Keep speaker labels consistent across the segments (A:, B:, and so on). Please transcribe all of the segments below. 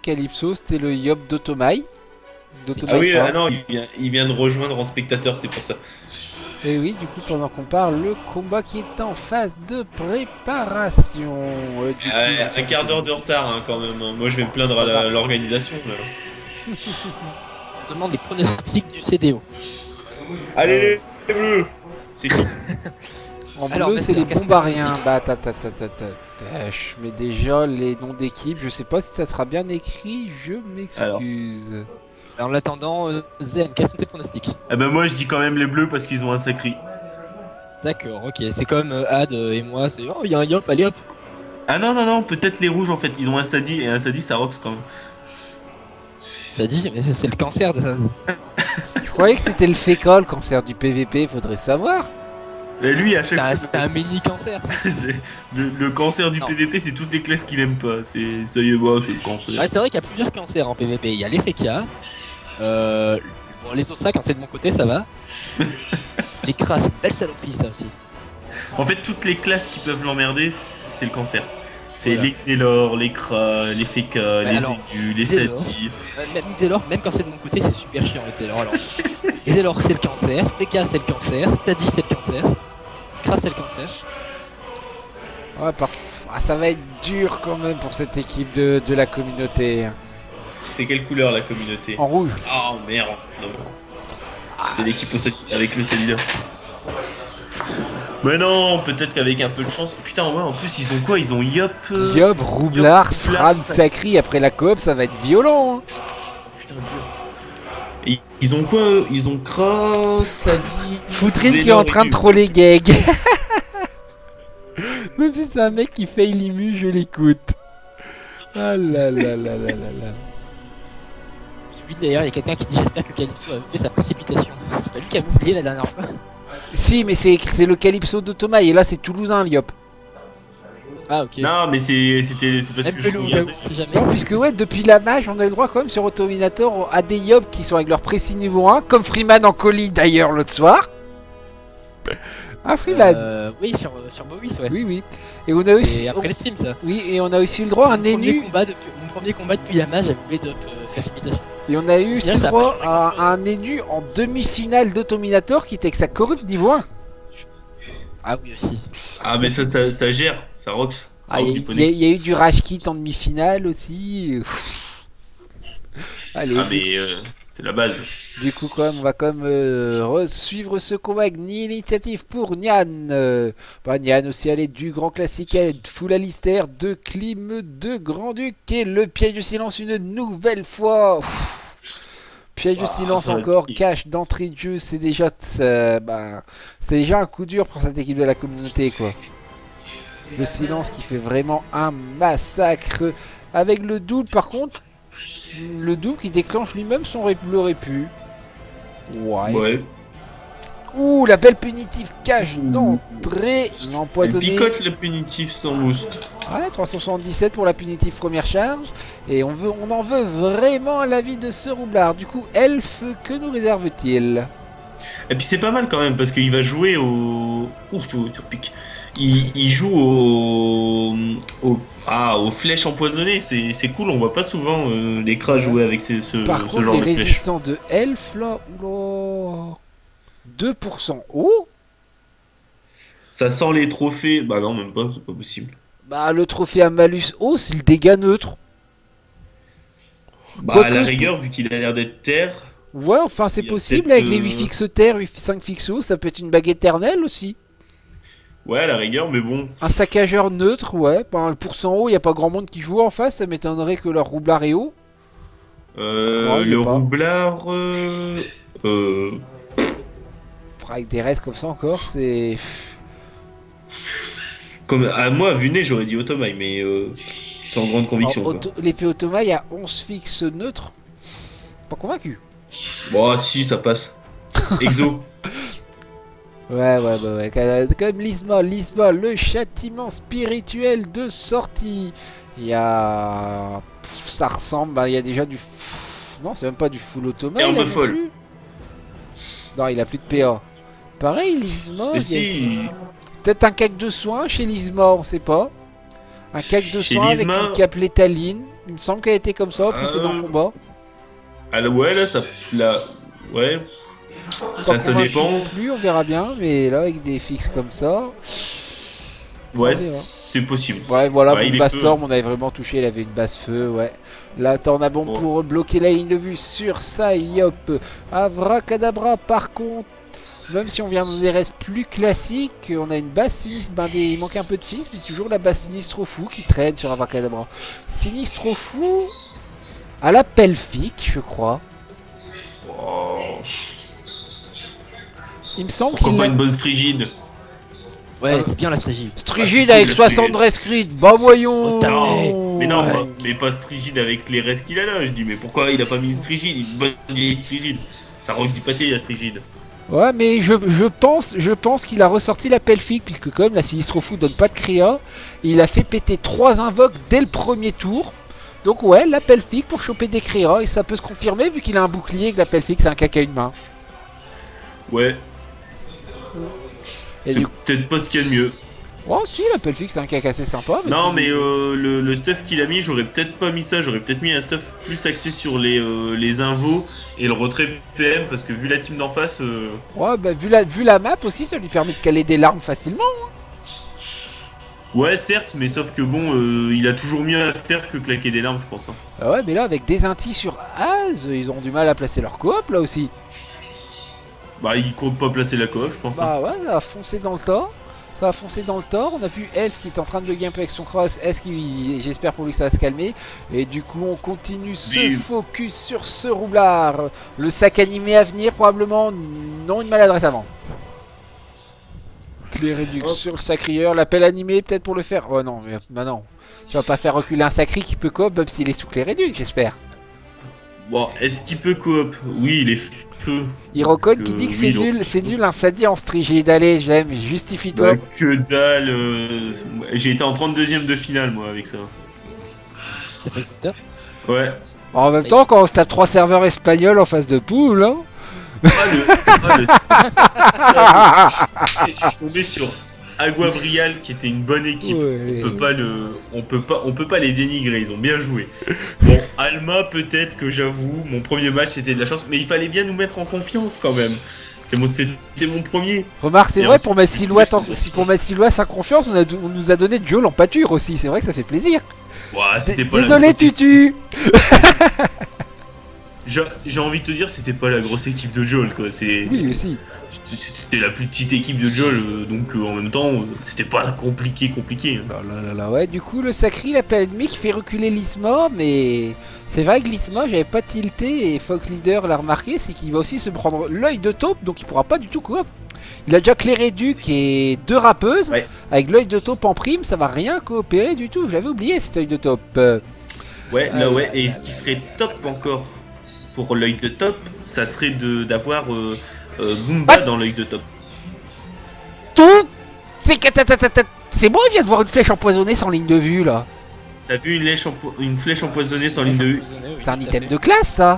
A: Calypso, c'était le Yob d'Otomai.
B: Ah oui, ah non, il vient de rejoindre en spectateur, c'est pour ça.
A: Et oui, du coup, pendant qu'on parle, le combat qui est en phase de préparation.
B: Un quart d'heure de retard hein, quand même. Moi je vais me plaindre à l'organisation.
C: On demande les pronostics du CDO.
B: Allez les bleus. C'est qui?
A: En bleu, c'est les bombariens. Bah, mais déjà, les noms d'équipe, je sais pas si ça sera bien écrit, je m'excuse.
C: En attendant, Zen, quels sont tes pronostics?
B: Eh ben moi je dis quand même les bleus parce qu'ils ont un sacré.
C: D'accord, ok, c'est comme Ad et moi, c'est oh, il y a un Yop, allez hop.
B: Ah non, peut-être les rouges en fait, ils ont un Sadi et un Sadi ça rocks quand même.
C: Ça dit, mais c'est le cancer de ça.
A: Je croyais que c'était le fécol, le cancer du PVP, faudrait savoir.
B: Et lui à chaque fois.
C: C'est un mini cancer.
B: le cancer du PVP, c'est toutes les classes qu'il aime pas. Ça y est, bah, c'est le cancer.
C: Ouais, c'est vrai qu'il y a plusieurs cancers en PVP. Il y a les Feka, bon, les Ossa, quand c'est de mon côté, ça va. Les Kras, belle saloperie, ça aussi.
B: En fait, toutes les classes qui peuvent l'emmerder, c'est le cancer. C'est les Xelor, les Kras, les Feka, les Zégu, les Sati.
C: Même Xelor, même quand c'est de mon côté, c'est super chiant, les Xelor. Alors, Xelor, c'est le cancer. Feka, c'est le cancer. Sadi, c'est le cancer. Kras, c'est le cancer.
A: Ouais, ça va être dur quand même pour cette équipe de la communauté.
B: C'est quelle couleur la communauté?
A: En rouge.
B: Oh merde. C'est l'équipe avec le Celida. Mais non, peut-être qu'avec un peu de chance. Putain, ouais, en plus, ils ont quoi? Ils ont Yop.
A: Yop, Roublard, Sram, Sacri. Après la coop, ça va être violent. Hein.
B: Oh, putain, dur. Et ils ont quoi? Ils ont Kras, Sadi.
A: Foutrine qui est en train de troller Geg. Même si c'est un mec qui fait limu, je l'écoute. Ah là là là là là là.
C: Celui d'ailleurs, il y a quelqu'un qui dit j'espère que Calypso a oublié sa précipitation. C'est pas lui qui a oublié la dernière fois.
A: Si, mais c'est le Calypso d'Otomai et là c'est toulousain, Liop.
C: Ah ok.
B: Non, mais c'est parce que je regardais.
A: Non, puisque ouais, depuis la mage, on a eu le droit quand même sur Autominator à des Yop qui sont avec leur précis niveau 1, comme Freeman en colis d'ailleurs l'autre soir. Ah, Freeman.
C: Oui, sur Bovis, ouais.
A: Oui, oui. Et on a aussi.
C: Et après les streams, ça.
A: Oui, et on a aussi eu le droit à un Nénu.
C: Mon premier combat depuis la mage, j'avais oublié de précipitation.
A: Et on a eu aussi le droit à un Nénu en demi-finale d'Autominator qui était avec sa corrupte niveau 1.
C: Ah oui, aussi.
B: Ah, mais ça gère, ça rocks.
A: Il y a eu du Rage Kit en demi-finale aussi. Allez.
B: Ah, mais c'est la base.
A: Du coup, on va quand même suivre ce combat avec l'initiative pour Nian. Nian aussi, allez, du grand classique, full Alistair, de Clim, de Grand-Duc et le piège de silence une nouvelle fois. Piège de silence encore, cache d'entrée de jeu, c'est déjà, c'est déjà un coup dur pour cette équipe de la communauté, quoi. Le silence qui fait vraiment un massacre. Avec le double, par contre, le double qui déclenche lui-même son le répu. Ouais. Ouh, la belle punitive cache d'entrée. Empoisonné.
B: Il picote le punitif sans boost.
A: Ouais, 377 pour la punitive première charge. Et on en veut vraiment à la vie de ce roublard. Du coup, Elf, que nous réserve-t-il?
B: Et puis c'est pas mal quand même parce qu'il va jouer au... Ouh, sur pique. Il joue aux flèches empoisonnées, c'est cool, on voit pas souvent les Kras jouer avec ce genre de flèches.
A: Par contre, les résistants de Elf, là, oula, 2%. Oh,
B: ça sent les trophées, bah non, même pas, c'est pas possible.
A: Bah, le trophée à malus haut, c'est le dégât neutre.
B: Bah, à la rigueur, vu qu'il a l'air d'être terre...
A: Ouais, enfin, c'est possible, avec les 8 fixes terre, 5 fixes haut, ça peut être une bague éternelle aussi.
B: Ouais, à la rigueur, mais bon.
A: Un saccageur neutre, ouais. Pas 1% haut, il n'y a pas grand monde qui joue en face. Ça m'étonnerait que leur roublard est haut.
B: Le roublard.
A: Avec des restes comme ça encore, c'est.
B: Comme à moi, à vue nez, j'aurais dit Otomai, mais sans grande conviction.
A: L'épée Otomai a 11 fixes neutres. Pas convaincu.
B: Bon, si, ça passe. Exo.
A: Ouais. Comme Lisma, le châtiment spirituel de sortie. Il y a. Ça ressemble, il y a déjà du. Non, c'est même pas du full Otomai.
B: Herbe folle.
A: Non, il a plus de PA. Pareil, Lisma.
B: Mais si.
A: Peut-être un cac de soin chez Lisma, on sait pas. Un cac de soin avec une cape létaline. Il me semble qu'elle était comme ça au précédent combat.
B: Ah là, ouais, là, ça... Là... Ouais...
A: Pas
B: Ça
A: convaincu
B: dépend.
A: non plus, on verra bien, mais là avec des fixes comme ça.
B: Ouais,
A: Attendez, hein.
B: c'est possible.
A: Ouais, voilà,
B: Ouais,
A: pour
B: il est
A: Bastorm, on avait vraiment touché, il avait une base feu, ouais. Là, t'en as bon pour bloquer la ligne de vue sur Psyop. Avracadabra, par contre, même si on vient dans des restes plus classiques, on a une base sinistre, il manque un peu de fixe, puis c'est toujours la base sinistre fou qui traîne sur Avracadabra. Sinistre fou à la Pelfic, je crois.
B: Oh.
A: Il me semble
B: Pourquoi
A: qu'il
B: pas une bonne strigide?
C: Ouais, c'est bien la stratégie.
A: Strigide
B: Ah,
A: avec
B: c'est
A: 60 rescrits, bah voyons.
B: Mais non,
C: Ouais.
B: mais pas strigide avec les restes qu'il a là. Je dis, mais pourquoi il a pas mis une strigide? Une bonne vieille strigide. Ça rose du pâté la strigide.
A: Ouais, mais je pense qu'il a ressorti la Pelfic, puisque comme la Sinistro Fou donne pas de créa, il a fait péter 3 invoques dès le premier tour. Donc ouais, la Pelfic pour choper des créas, et ça peut se confirmer vu qu'il a un bouclier et que la Pelfic c'est un caca à une main.
B: Ouais,
A: Et
B: c'est
A: du...
B: peut-être pas ce qu'il y a de mieux.
A: Oh si, la Pelfic c'est un caca assez sympa.
B: Non, mais le stuff qu'il a mis, j'aurais peut-être pas mis ça. J'aurais peut-être mis un stuff plus axé sur les invos et le retrait PM, parce que vu la team d'en face.
A: Ouais, bah vu la map aussi, ça lui permet de caler des larmes facilement.
B: Ouais, certes, mais sauf que bon, il a toujours mieux à faire que claquer des larmes, je pense. Hein.
A: Ah ouais, mais là avec des intis sur Az, ils ont du mal à placer leur coop là aussi.
B: Bah, il compte pas placer la coop, je pense. Hein.
A: Bah ouais, ça a foncé dans le tort. Ça a foncé dans le tort. On a vu Elf qui est en train de gameplay avec son cross. Est-ce qu'il, j'espère pour lui que ça va se calmer. Et du coup, on continue ce focus sur ce roublard. Le sac animé à venir, probablement. Non, une maladresse avant. Les réductions sur le sacrieur. L'appel animé, peut-être pour le faire. Oh non, mais bah non. Tu vas pas faire reculer un sacri qui peut coop, même s'il est sous clé réduite, j'espère.
B: Bon, est-ce qu'il peut coop? Oui, il est feu.
A: Hirokon qui dit que c'est nul un Sadi en strigide. Allez, je l'aime, justifie-toi.
B: Bah, que dalle. J'ai été en 32ème de finale, moi, avec ça.
C: T'as fait le compteur?
B: Ouais.
A: En même temps, quand on se tape 3 serveurs espagnols en face de poule, hein.
B: Je suis tombé sur Aguabrial qui était une bonne équipe.
A: Ouais.
B: On peut pas les dénigrer, ils ont bien joué. Bon, Alma peut-être que j'avoue, mon premier match c'était de la chance, mais il fallait bien nous mettre en confiance quand même. C'était mon premier.
A: Remarque, c'est
B: Et
A: vrai,
B: ensuite,
A: pour ma silhouette sans confiance, on nous a donné Duel en pâture aussi, c'est vrai que ça fait plaisir.
B: Ouah, c'était pas la
A: Désolé
B: grosse équipe.
A: Tutu.
B: J'ai envie de te dire, c'était pas la grosse équipe de Joel quoi.
A: Oui, aussi.
B: C'était la plus petite équipe de Joel, donc en même temps, c'était pas compliqué.
A: Ouais, du coup, le Sacri, l'appel ennemi qui fait reculer l'Isma, mais c'est vrai que l'Isma, j'avais pas tilté et Fox Leader l'a remarqué, c'est qu'il va aussi se prendre l'œil de taupe, donc il pourra pas du tout coop. Il a déjà clairé Duc et 2 rappeuses,
B: Ouais.
A: avec l'œil de taupe en prime, ça va rien coopérer du tout, j'avais oublié cet œil de taupe.
B: Ouais, là ouais, et ce qui serait top encore pour l'œil de top, ça serait d'avoir Goomba dans l'œil de top.
A: Tout c'est bon, il vient de voir une flèche empoisonnée sans ligne de vue là.
B: T'as vu une flèche empoisonnée sans ligne de vue?
A: C'est un item de classe ça.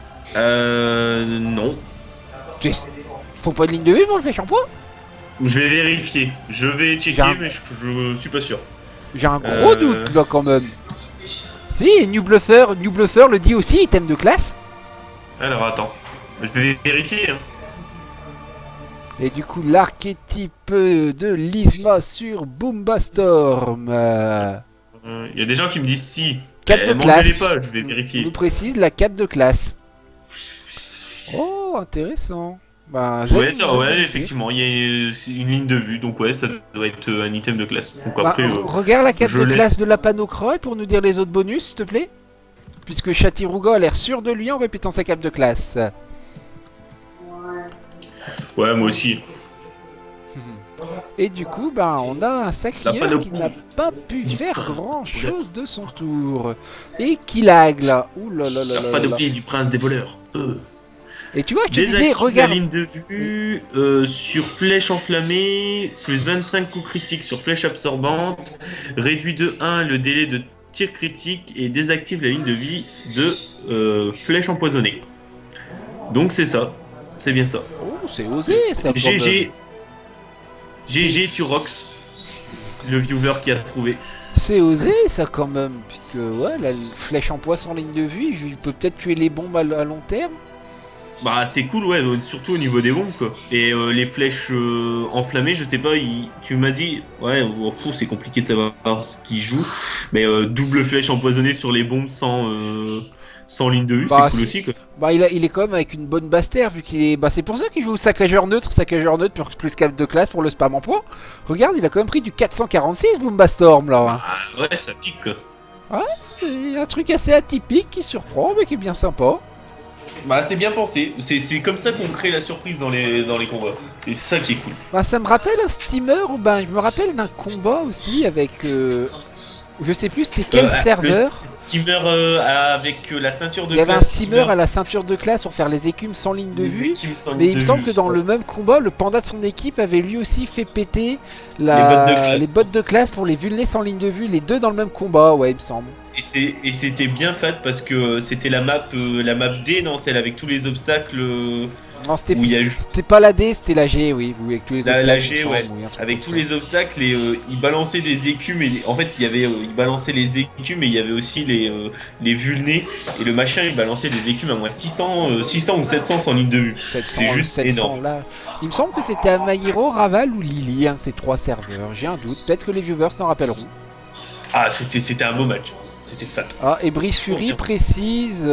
B: Non.
A: Faut pas de ligne de vue pour le flèche empois.
B: Je vais vérifier. Je vais checker, mais je suis pas sûr.
A: J'ai un gros doute là quand même. Si, New Bluffer le dit aussi, item de classe.
B: Alors attends. Je vais vérifier. Hein.
A: Et du coup, l'archétype de l'Isma sur Boomba Storm.
B: Il y a des gens qui me disent si.
A: 4 de
B: m'engueulez
A: classe.
B: pas, je vais
A: Je
B: vérifier.
A: vous précise la 4 de classe. Oh, intéressant. Bah,
B: Ouais, effectivement, il y a une ligne de vue, donc ouais, ça doit être un item de classe. Donc
A: Bah,
B: après,
A: regarde la 4
B: je
A: de
B: laisse.
A: classe de la Panocroy pour nous dire les autres bonus, s'il te plaît. Puisque Chatiruga a l'air sûr de lui en répétant sa cape de classe.
B: ouais, moi aussi.
A: Et du coup, bah, on a un
B: La
A: sacrieur
B: panoplie
A: qui n'a pas pu faire grand chose de son tour. Et qui lag là. Ouh là là là
B: La
A: là là.
B: panoplie du prince des voleurs.
A: Et tu vois, je te disais,
B: Désactive
A: regarde.
B: la ligne de vue sur flèche enflammée, plus 25 coups critiques sur flèche absorbante, réduit de 1 le délai de tir critique et désactive la ligne de vie de flèche empoisonnée. Donc c'est ça, c'est bien ça.
A: Oh, c'est osé ça.
B: GG, tu rocks, le viewer qui a trouvé.
A: C'est osé ça quand même, puisque ouais, la flèche en poids sans ligne de vue, il peut peut-être tuer les bombes à long terme.
B: Bah c'est cool ouais, surtout au niveau des bombes quoi. Et les flèches enflammées, je sais pas, tu m'as dit, ouais, c'est compliqué de savoir ce qui joue, mais double flèche empoisonnée sur les bombes sans ligne de vue,
A: Bah,
B: c'est cool aussi quoi.
A: Bah il est quand même avec une bonne basse terre vu qu'il est. Bah c'est pour ça qu'il joue au saccageur neutre plus cap de classe pour le spam en poids. Regarde, il a quand même pris du 446 Boombastorm là.
B: Ah ouais, ça pique quoi.
A: Ouais, c'est un truc assez atypique qui surprend mais qui est bien sympa.
B: Bah c'est bien pensé, c'est comme ça qu'on crée la surprise dans les combats. C'est ça qui est cool.
A: Bah ça me rappelle un steamer, ben je me rappelle d'un combat aussi avec je sais plus c'était quel serveur.
B: Le steamer avec la ceinture de classe.
A: Il y avait un steamer à la ceinture de classe pour faire les écumes sans ligne de vue. Mais il me semble que dans le même combat, le panda de son équipe avait lui aussi fait péter les bottes de classe pour les vulnés sans ligne de vue. Les deux dans le même combat, ouais, il me semble.
B: Et c'était bien fat parce que c'était la map D, non, celle avec tous les obstacles.
A: Non, c'était pas la D, c'était la G, oui, avec tous les obstacles.
B: La G, ouais, avec tous les obstacles et il balançait des écumes. En fait, il balançait les écumes et il y avait aussi les vulnés. Et le machin, il balançait des écumes à moins 600 ou 700 sans ligne de vue. C'était juste 700, énorme.
A: Là. Il me semble que c'était Amayiro, Raval ou Lily, ces trois serveurs. J'ai un doute, peut-être que les viewers s'en rappelleront.
B: Ah, c'était un beau match. C'était fat.
A: Ah, et Brice Fury précise.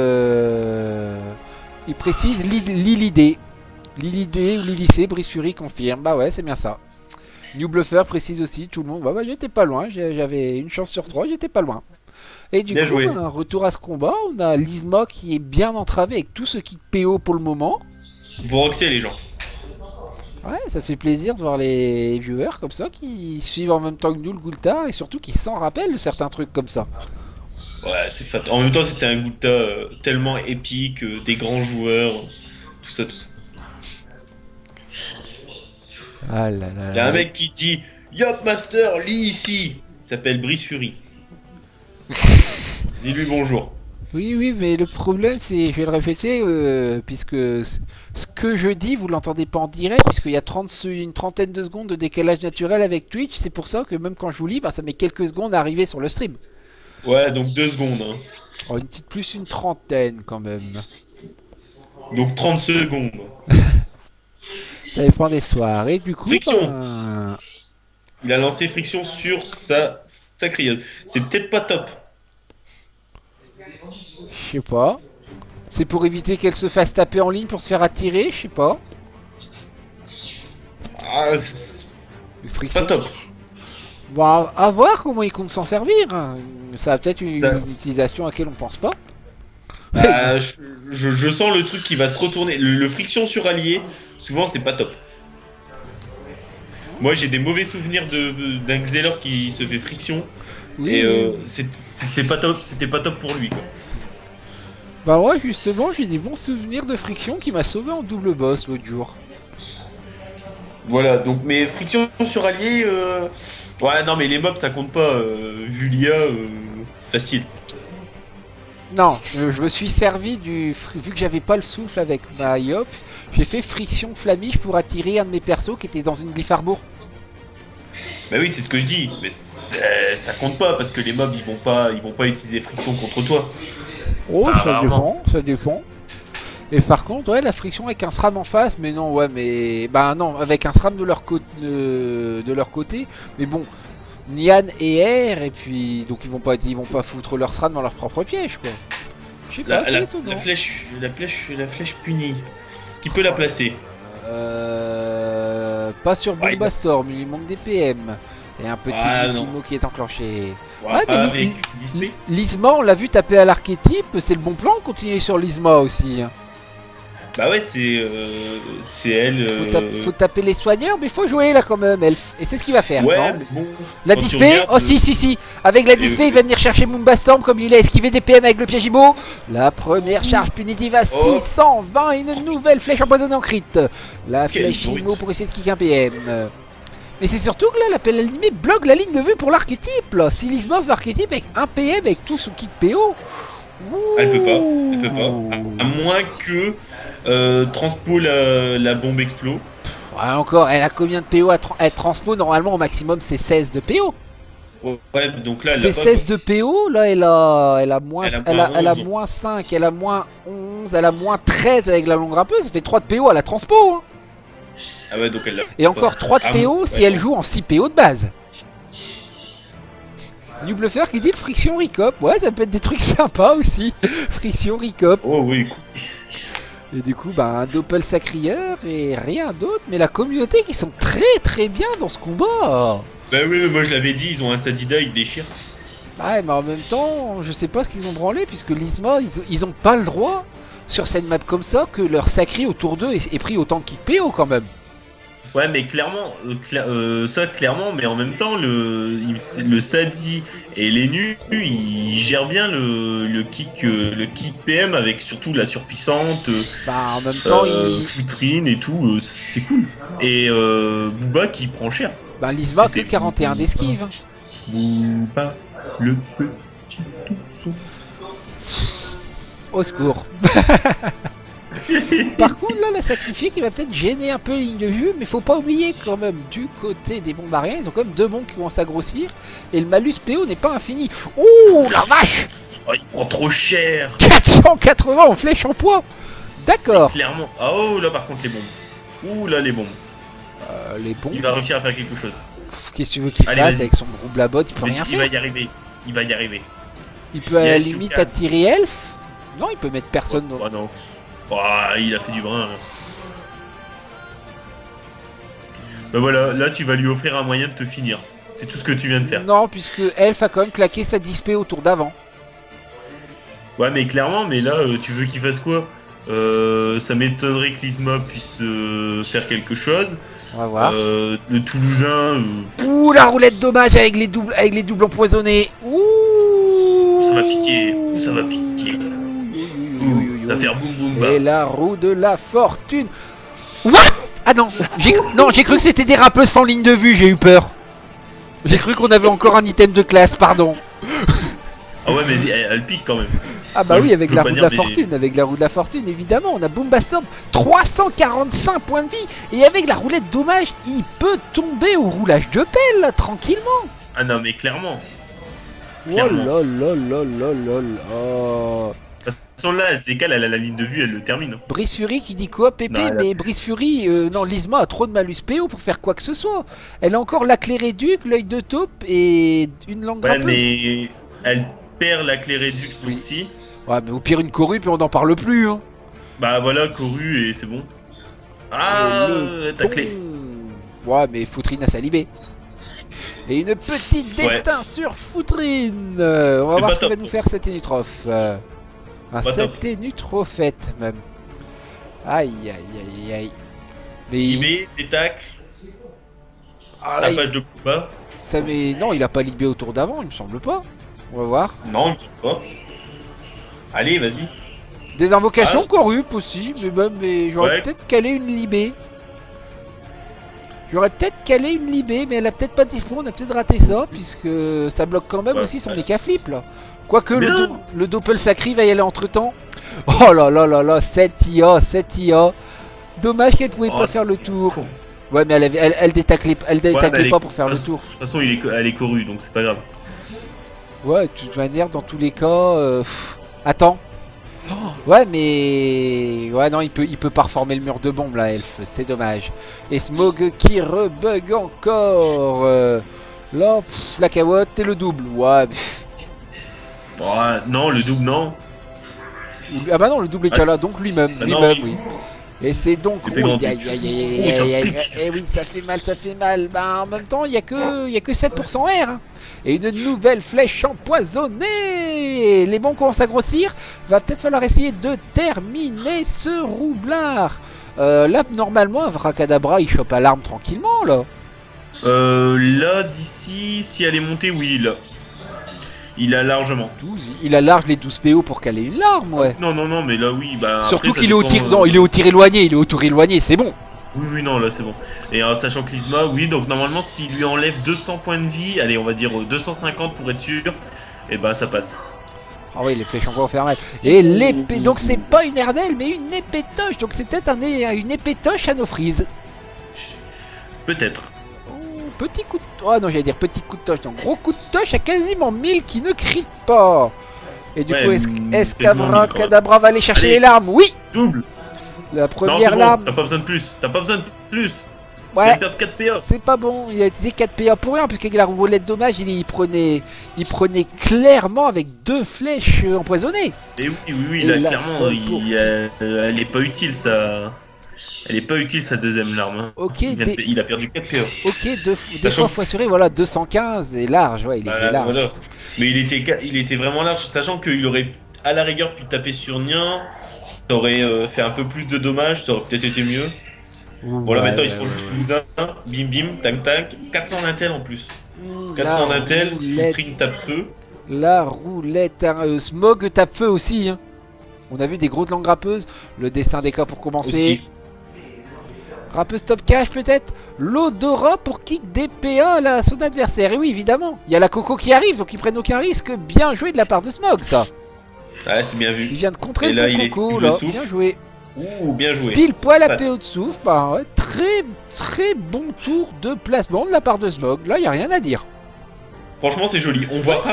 A: Il précise Lilidé. Lilidé ou Lilicé, Brice Fury confirme. Bah ouais, c'est bien ça. New Bluffer précise aussi, tout le monde. Bah j'étais pas loin, j'avais une chance sur 3, j'étais pas loin. Et du coup, on a un retour à ce combat. On a Lizma qui est bien entravé avec tout ce qui PO pour le moment.
B: Vous roxez les gens.
A: Ouais, ça fait plaisir de voir les viewers comme ça qui suivent en même temps que nous le Gulta et surtout qui s'en rappellent de certains trucs comme ça.
B: Ouais, c'est fat. En même temps, c'était un Gulta tellement épique, des grands joueurs, tout ça.
A: Ah là là.
B: Il y a un mec qui dit Yop Master, lis ici. Il s'appelle Brice Fury. Dis-lui bonjour.
A: Oui, mais le problème, c'est, je vais le répéter, puisque ce que je dis, vous l'entendez pas en direct, puisqu'il y a une trentaine de secondes de décalage naturel avec Twitch. C'est pour ça que même quand je vous lis, bah, ça met quelques secondes à arriver sur le stream.
B: Ouais, donc 2 secondes. Hein.
A: Oh, plus une trentaine quand même.
B: Donc 30 secondes.
A: Ça dépend des soirs. Et du coup,
B: Friction.
A: Ben...
B: Il a lancé Friction sur sa criotte. C'est peut-être pas top.
A: Je sais pas. C'est pour éviter qu'elle se fasse taper en ligne pour se faire attirer, je sais pas.
B: Ah, c'est pas top.
A: Bon, à voir comment ils comptent s'en servir. Ça a peut-être une utilisation à laquelle on pense pas.
B: Je sens le truc qui va se retourner. Le friction sur allié, souvent c'est pas top. Moi j'ai des mauvais souvenirs d'un Xelor qui se fait friction. Oui, et c'est pas top, c'était pas top pour lui quoi.
A: Bah ouais, justement, j'ai des bons souvenirs de friction qui m'a sauvé en double boss l'autre jour.
B: Voilà, donc mais friction sur allié, ouais non mais les mobs ça compte pas, vu l'IA, facile.
A: Non, je me suis servi vu que j'avais pas le souffle avec ma Yop, j'ai fait friction flamiche pour attirer un de mes persos qui était dans une glypharbourg.
B: Bah oui, c'est ce que je dis, mais ça compte pas parce que les mobs ils vont pas utiliser friction contre toi.
A: Oh, ça défend. Et par contre, ouais, la friction avec un SRAM en face, mais non, ouais, mais bah non, avec un SRAM de leur côté, mais bon, Nian et R, et puis donc ils vont pas foutre leur SRAM dans leur propre piège, quoi. Je sais pas, c'est étonnant.
B: La flèche punie. Est-ce qu'il peut la placer?
A: Pas sur Boombastorm, il manque des PM. Et un petit Gifimo qui est enclenché.
B: Ouais, mais
A: Lizma, on l'a vu taper à l'archétype, c'est le bon plan de continuer sur Lizma aussi.
B: Bah ouais, c'est elle.
A: Faut taper les soigneurs, mais faut jouer là quand même, Elf. Et c'est ce qu'il va faire.
B: Ouais,
A: non
B: mais bon,
A: la display, oh si. Avec la display, il va venir chercher Boombastorm comme il a esquivé des PM avec le piège Ibo. La première charge punitive à 620 et une nouvelle flèche empoisonnée en crit. La flèche Ibo pour essayer de kick un PM. Mais c'est surtout que là, l'appel animé bloque la ligne de vue pour l'archétype. Si Lizma veut archétype avec un PM avec tout son kit PO.
B: Elle peut pas. À moins que transpo la bombe explo.
A: Ouais, encore, elle a combien de PO à transpo? Normalement, au maximum, c'est 16 de PO.
B: Ouais, donc là, elle
A: C'est
B: l'a pas,
A: 16 de PO, là elle a moins, elle a
B: moins
A: moins 5, elle a moins 11, elle a moins 13 avec la longue rappeuse, ça fait 3 de PO à la transpo. Hein.
B: Ah ouais, donc elle l'a
A: Et encore 3 de
B: Ah,
A: PO
B: ouais,
A: si elle joue en 6 PO de base. New Bluffer qui dit le friction recop, ouais ça peut être des trucs sympas aussi, friction recop.
B: Oh oui, cool.
A: Et du coup bah un doppel sacrieur et rien d'autre, mais la communauté qui sont très bien dans ce combat.
B: Bah oui, mais moi je l'avais dit, ils ont un Sadida, ils déchirent.
A: Ouais, mais en même temps, je sais pas ce qu'ils ont branlé, puisque l'ISMA, ils ont pas le droit, sur cette map comme ça, que leur sacré autour d'eux est pris autant de kick PO quand même.
B: Ouais, mais clairement, ça clairement, mais en même temps, le Sadi et les nus, ils gèrent bien le kick PM avec surtout la surpuissante,
A: Bah, en même temps,
B: foutrine et tout, c'est cool. Et Booba qui prend cher.
A: bah, l'ISMA, que
B: C'est
A: 41 d'esquive.
B: Booba, le petit ourson.
A: Au secours. Par contre, là, la sacrifiée qui va peut-être gêner un peu les lignes de vue, mais faut pas oublier quand même, du côté des bombardés, ils ont quand même 2 bons qui commencent à grossir, et le malus PO n'est pas infini. Ouh, la vache!
B: Oh, il prend trop cher.
A: 480 en flèche en poids. D'accord.
B: Clairement. Ah oh, là par contre les bombes. Ouh là les bombes.
A: Les bons.
B: Il va réussir à faire quelque chose.
A: Qu'est-ce que tu veux qu'il
B: Allez,
A: fasse
B: vas-y.
A: avec son gros blabot? Il peut
B: Mais
A: rien
B: il va
A: faire.
B: y arriver. Il va y arriver.
A: Il peut à la
B: Yes,
A: limite
B: you can.
A: attirer Elf. Non, il peut mettre personne dans.
B: Oh non. Oh, il a fait du brin. Là. Bah voilà, là tu vas lui offrir un moyen de te finir. C'est tout ce que tu viens de faire.
A: Non, puisque Elf a quand même claqué sa dispé au tour d'avant.
B: Ouais mais clairement, mais là tu veux qu'il fasse quoi? Ça m'étonnerait que l'Isma puisse faire quelque chose.
A: On va voir.
B: Le Toulousain,
A: Ouh, la roulette dommage avec les doubles empoisonnés. Ouh.
B: ça va piquer. Ouh, ça va piquer. Ouh, ça va faire boum boum
A: Et
B: bah.
A: la roue de la fortune. What? Ah non, j'ai cru que c'était des rappeuses sans ligne de vue, j'ai eu peur. J'ai cru qu'on avait encore un item de classe, pardon.
B: Ah ouais mais elle pique quand même.
A: Ah bah
B: Moi,
A: oui,
B: je
A: avec
B: peux
A: la
B: pas
A: roue de
B: dire,
A: la
B: mais-
A: fortune, avec la roue de la fortune, évidemment, on a Boombassam, 345 points de vie, et avec la roulette dommage, il peut tomber au roulage de pelle, là, tranquillement.
B: Ah non mais clairement.
A: Oh
B: Clairement.
A: là là là là là là.
B: De toute façon là, elle se décale, elle a la ligne de vue, elle le termine.
A: Brice Fury qui dit quoi, Pépé?
B: Non, elle a-
A: Mais Brice Fury, non, Lizma a trop de malus PO pour faire quoi que ce soit. Elle a encore la clé réduc, l'œil de taupe et une langue
B: Ouais
A: grappeuse.
B: mais elle perd la clé Redux aussi.
A: Ouais, mais au pire, une corrue, puis on n'en parle plus, hein.
B: Bah voilà, couru et c'est bon. Ah,
A: Le
B: ta clé.
A: bon. Ouais, mais Foutrine a salibé. Et une petite
B: Ouais.
A: destin sur Foutrine. On va
B: C'est
A: voir
B: pas
A: ce que va
B: top,
A: nous
B: ça.
A: faire cet Enutrof. Un
B: Pas top.
A: cet Enutrofet, même. Aïe, aïe, aïe, aïe. Mais
B: Libé, des tacles,
A: ah, là,
B: la page de combat.
A: ça mais non, il a pas libé au tour d'avant, il me semble pas. On va voir.
B: Non, il me semble pas. Allez, vas-y.
A: Des invocations
B: Ah.
A: corrupes aussi, mais j'aurais
B: Ouais.
A: peut-être calé une libé. J'aurais peut-être calé une libé, mais elle a peut-être pas dispo, on a peut-être raté ça, puisque ça bloque quand même
B: Ouais.
A: aussi son éca flip là. Quoique
B: Mais
A: le,
B: non.
A: le doppel sacré va y aller entre temps. Oh là là là là, 7 IA, 7 IA. Dommage qu'elle pouvait
B: Oh,
A: pas faire le
B: c'est
A: tour.
B: con.
A: Ouais, mais elle détaclait,
B: mais elle
A: pas
B: est-
A: pour faire le tour.
B: De toute façon, elle est corrue, donc c'est pas grave.
A: Ouais, de toute manière, dans tous les cas. Attends. Ouais, mais. Ouais, non, il peut pas reformer le mur de bombe là, Elf. C'est dommage. Et Smog qui rebug encore. Là, la carotte et le double. Ouais.
B: Oh, non, le double, non.
A: Ah bah non, le double est
B: Ah,
A: déjà là, donc lui-même.
B: Ah non,
A: Lui-même,
B: oui.
A: oui. Et c'est donc.
B: C'est fait grand
A: Aïe,
B: pic.
A: aïe, aïe,
B: Oh,
A: aïe,
B: ça
A: aïe, aïe,
B: pique.
A: aïe, oui, ça fait mal, ça fait mal. Bah en même temps, il y a que 7% R. Hein. Et une nouvelle flèche empoisonnée. Les bons commencent à grossir. Va peut-être falloir essayer de terminer ce roublard. Là, normalement, Avracadabra, il chope à l'arme tranquillement, là.
B: Là, d'ici, si elle est montée, oui, là. Il a largement.
A: 12, il a large les 12 PO pour caler une larme, ouais.
B: Non, non, non, mais là, oui. Bah,
A: Surtout
B: après, ça
A: qu'il est au
B: dépend,
A: tir, non, il est au tir éloigné, c'est bon.
B: Oui, oui, non, là, c'est bon. Et sachant que l'Isma, oui, donc normalement, s'il lui enlève 200 points de vie, allez, on va dire 250 pour être sûr, et bah, ça passe.
A: Ah oui, les flèches envoient faire mal. Et l'épée, donc c'est pas une Erdelle, mais une épétoche. Donc c'est peut-être une épétoche à nos frises.
B: Peut-être.
A: petit coup de... Oh non, j'allais dire petit coup de toche. Non, gros coup de toche à quasiment 1000 qui ne crie pas. Et du
B: Ouais,
A: coup, est-ce qu'Avra Kadabra va aller chercher
B: Allez.
A: les larmes? Oui.
B: Double.
A: La
B: Non,
A: première
B: c'est bon,
A: larme.
B: t'as pas besoin de plus. T'as pas besoin de plus. Tu
A: Ouais.
B: viens de perdre 4 PA.
A: C'est pas bon, il a utilisé 4 PA pour rien, puisqu'avec la roulette dommage, il prenait clairement avec 2 flèches empoisonnées.
B: Et oui,
A: Et
B: là,
A: la
B: clairement,
A: folle pour
B: elle est pas utile, ça. Elle est pas utile, sa deuxième larme. Hein.
A: Ok,
B: Il a perdu 4 PA.
A: ok, deux
B: Sachant
A: fois assuré, voilà, 215 et large, ouais, il est large.
B: Voilà. Mais il était vraiment large, sachant qu'il aurait à la rigueur pu taper sur Nien, ça aurait fait un peu plus de dommages, ça aurait peut-être été mieux. Voilà, maintenant ils se font le Toulousain, bim bim, tac tac, 400 d'intel en plus. 400 d'intel, Futrine tape feu.
A: La roulette, Smog tape feu aussi. Hein. On a vu des grosses langues râpeuses. Le dessin des cas pour commencer.
B: Aussi.
A: Rappeuse top cash peut-être. L'odorat pour kick des PA à son adversaire. Et oui, évidemment. Il y a la Coco qui arrive, donc ils prennent aucun risque. Bien joué de la part de Smog, ça.
B: Ouais, c'est bien
A: Il
B: vu.
A: vient de contrer
B: Et
A: le
B: là,
A: bon
B: il
A: Coco,
B: esquive
A: là.
B: le souffle.
A: Bien joué.
B: Ouh, bien joué.
A: Pile poil à
B: Fat.
A: PO de souffle. Bah, ouais, très bon tour de placement de la part de Smog. Là, il n'y a rien à dire.
B: Franchement, c'est joli. On voit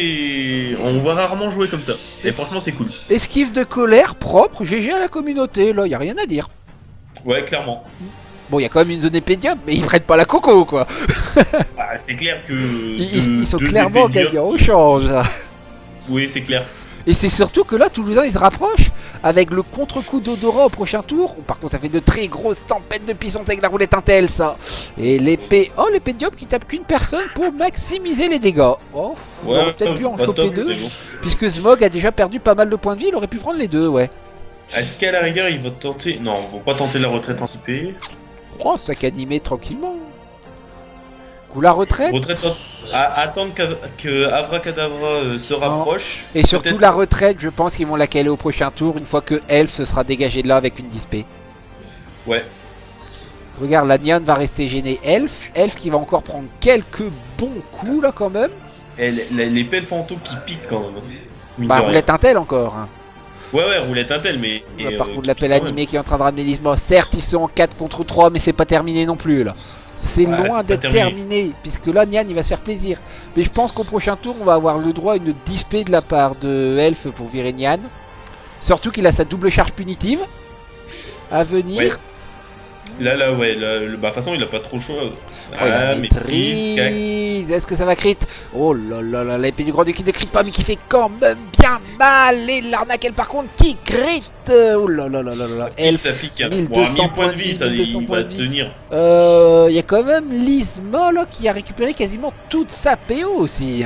B: rarement jouer comme ça. Et franchement, c'est cool.
A: Esquive de colère, propre, GG à la communauté. Là, il n'y a rien à dire.
B: Ouais, clairement.
A: Bon, il y a quand même une zone épédium, mais ils prennent pas la Coco, quoi.
B: Ah, c'est clair que.
A: Ils sont
B: deux
A: clairement
B: épées de
A: gagnants au change. Là.
B: Oui, c'est clair.
A: Et c'est surtout que là, Toulousain, il se rapproche avec le contre-coup d'Odora au prochain tour. Par contre, ça fait de très grosses tempêtes de puissance avec la roulette Intel, ça. Et l'épée... Oh, l'épée de Diop qui tape qu'une personne pour maximiser les dégâts. Oh, il aurait peut-être pu en
B: pas
A: choper
B: top,
A: deux.
B: mais bon.
A: Puisque Smog a déjà perdu pas mal de points de vie, il aurait pu prendre les deux, ouais.
B: Est-ce qu'à la rigueur, ils vont tenter. Non, ils vont pas tenter la retraite anticipée.
A: Oh, sac animé tranquillement. Coup la retraite.
B: Attendre que Avra se rapproche.
A: Et surtout
B: Peut-être-
A: la retraite, je pense qu'ils vont la caler au prochain tour une fois que Elf se sera dégagé de là avec une dispée.
B: Ouais.
A: Regarde, la Nyan va rester gêné Elf. Elf qui va encore prendre quelques bons coups là quand même.
B: Et l'épée de fantôme qui pique quand même. Mine
A: Bah
B: de rien.
A: roulette Intel encore. Hein.
B: Ouais, roulette Intel, mais.
A: Par contre l'appel
B: quand même.
A: animé qui est en train de ramener l'Isma. Certes ils sont en 4 contre 3 mais c'est pas terminé non plus là. C'est
B: Ouais,
A: loin
B: c'est pas
A: d'être terminé puisque là Nyan il va se faire plaisir. Mais je pense qu'au prochain tour on va avoir le droit à une dispée de la part de Elf pour virer Nyan. Surtout qu'il a sa double charge punitive à venir.
B: Ouais. Là, ouais, de toute façon, il a pas trop le choix.
A: Oh, il a
B: maîtrise, cac.
A: maîtrise. Est-ce que ça va crit? Oh là là là, l'épée du grand duc qui ne crit pas mais qui fait quand même bien mal. Et l'arnaque elle par contre qui crit. Oh là là là là là. Elf,
B: Ça pique.
A: 1200
B: 1000 points de vie, ça
A: 1200
B: il
A: points
B: va
A: de vie.
B: tenir.
A: il y a quand même Lizma là qui a récupéré quasiment toute sa PO aussi.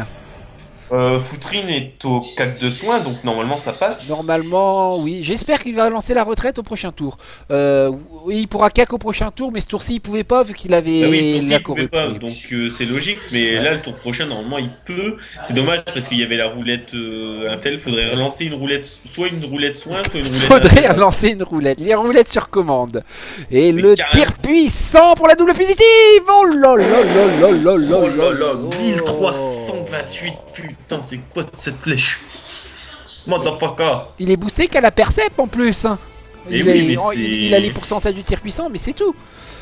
B: Foutrine est au 4 de soins, donc normalement ça passe.
A: Normalement, oui. J'espère qu'il va lancer la retraite au prochain tour. Oui, il pourra qu'au prochain tour, mais ce tour-ci il pouvait pas vu qu'il avait
B: Bah oui, ce tour-ci,
A: la
B: il pouvait pas,
A: corruption.
B: donc c'est logique, mais là le tour prochain normalement il peut. C'est dommage parce qu'il y avait la roulette Intel, faudrait relancer une roulette, soit une roulette soin, soit une roulette.
A: Faudrait
B: Intel.
A: relancer une roulette, les roulettes sur commande. Et
B: Mais
A: le
B: carrément.
A: tir puissant pour la double punitive. Oh là là là là là là
B: Oh là là,
A: là.
B: 1328, putain, c'est quoi cette flèche? Motherfucker.
A: Il est boosté qu'à la percep en plus. Hein.
B: Et
A: Il,
B: oui,
A: a,
B: mais
A: oh,
B: c'est-
A: il a les pourcentages du tir puissant, mais c'est tout.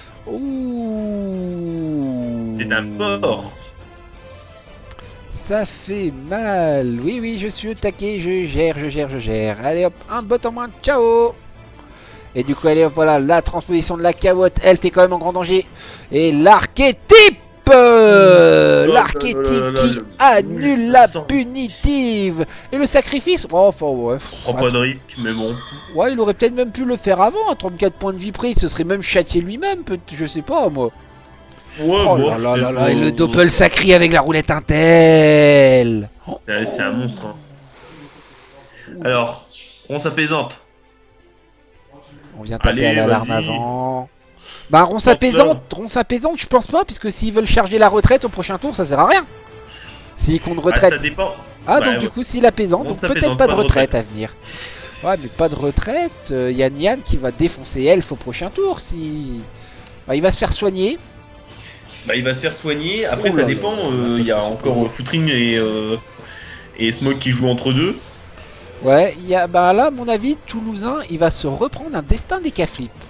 A: Ouh.
B: C'est un porc.
A: Ça fait mal. Oui, oui, je suis au taquet, je gère. Allez hop, un bot en moins, ciao. Et du coup, allez hop, voilà, la transposition de la cawotte, elle fait quand même en grand danger. Et l'archétype l'archétype qui annule la
B: 1500.
A: punitive. Et le sacrifice, oh, enfin, ouais.
B: Prends pas de risque, mais bon.
A: Ouais, il aurait peut-être même pu le faire avant, à 34 points de vie près, il se serait même châtié lui-même, je sais pas, moi.
B: Ouais,
A: Oh
B: bon,
A: là là
B: c'est
A: là là,
B: pas-
A: et le doppel sacré avec la roulette Intel. Oh.
B: C'est un monstre. Hein. Alors, on s'apaisante.
A: On vient taper
B: Allez,
A: à l'alarme
B: vas-y.
A: avant. Bah, ronce apaisante, je pense pas, puisque s'ils veulent charger la retraite au prochain tour, ça sert à rien. S'ils comptent
B: Ah,
A: retraite.
B: ça dépend.
A: Ah,
B: Ouais,
A: donc
B: ouais.
A: du coup, s'il apaisante,
B: Ronce
A: donc peut-être
B: apaisante,
A: pas de retraite à venir. Ouais, mais pas de retraite. Yann qui va défoncer Elf au prochain tour. Si. Bah, il va se faire soigner.
B: Bah, il va se faire soigner. Après,
A: Oh
B: ça
A: là
B: dépend.
A: là,
B: Il y a encore Foutrine et Smoke qui jouent entre deux.
A: Ouais, bah là, à mon avis, Toulousain, il va se reprendre un destin des Caflips.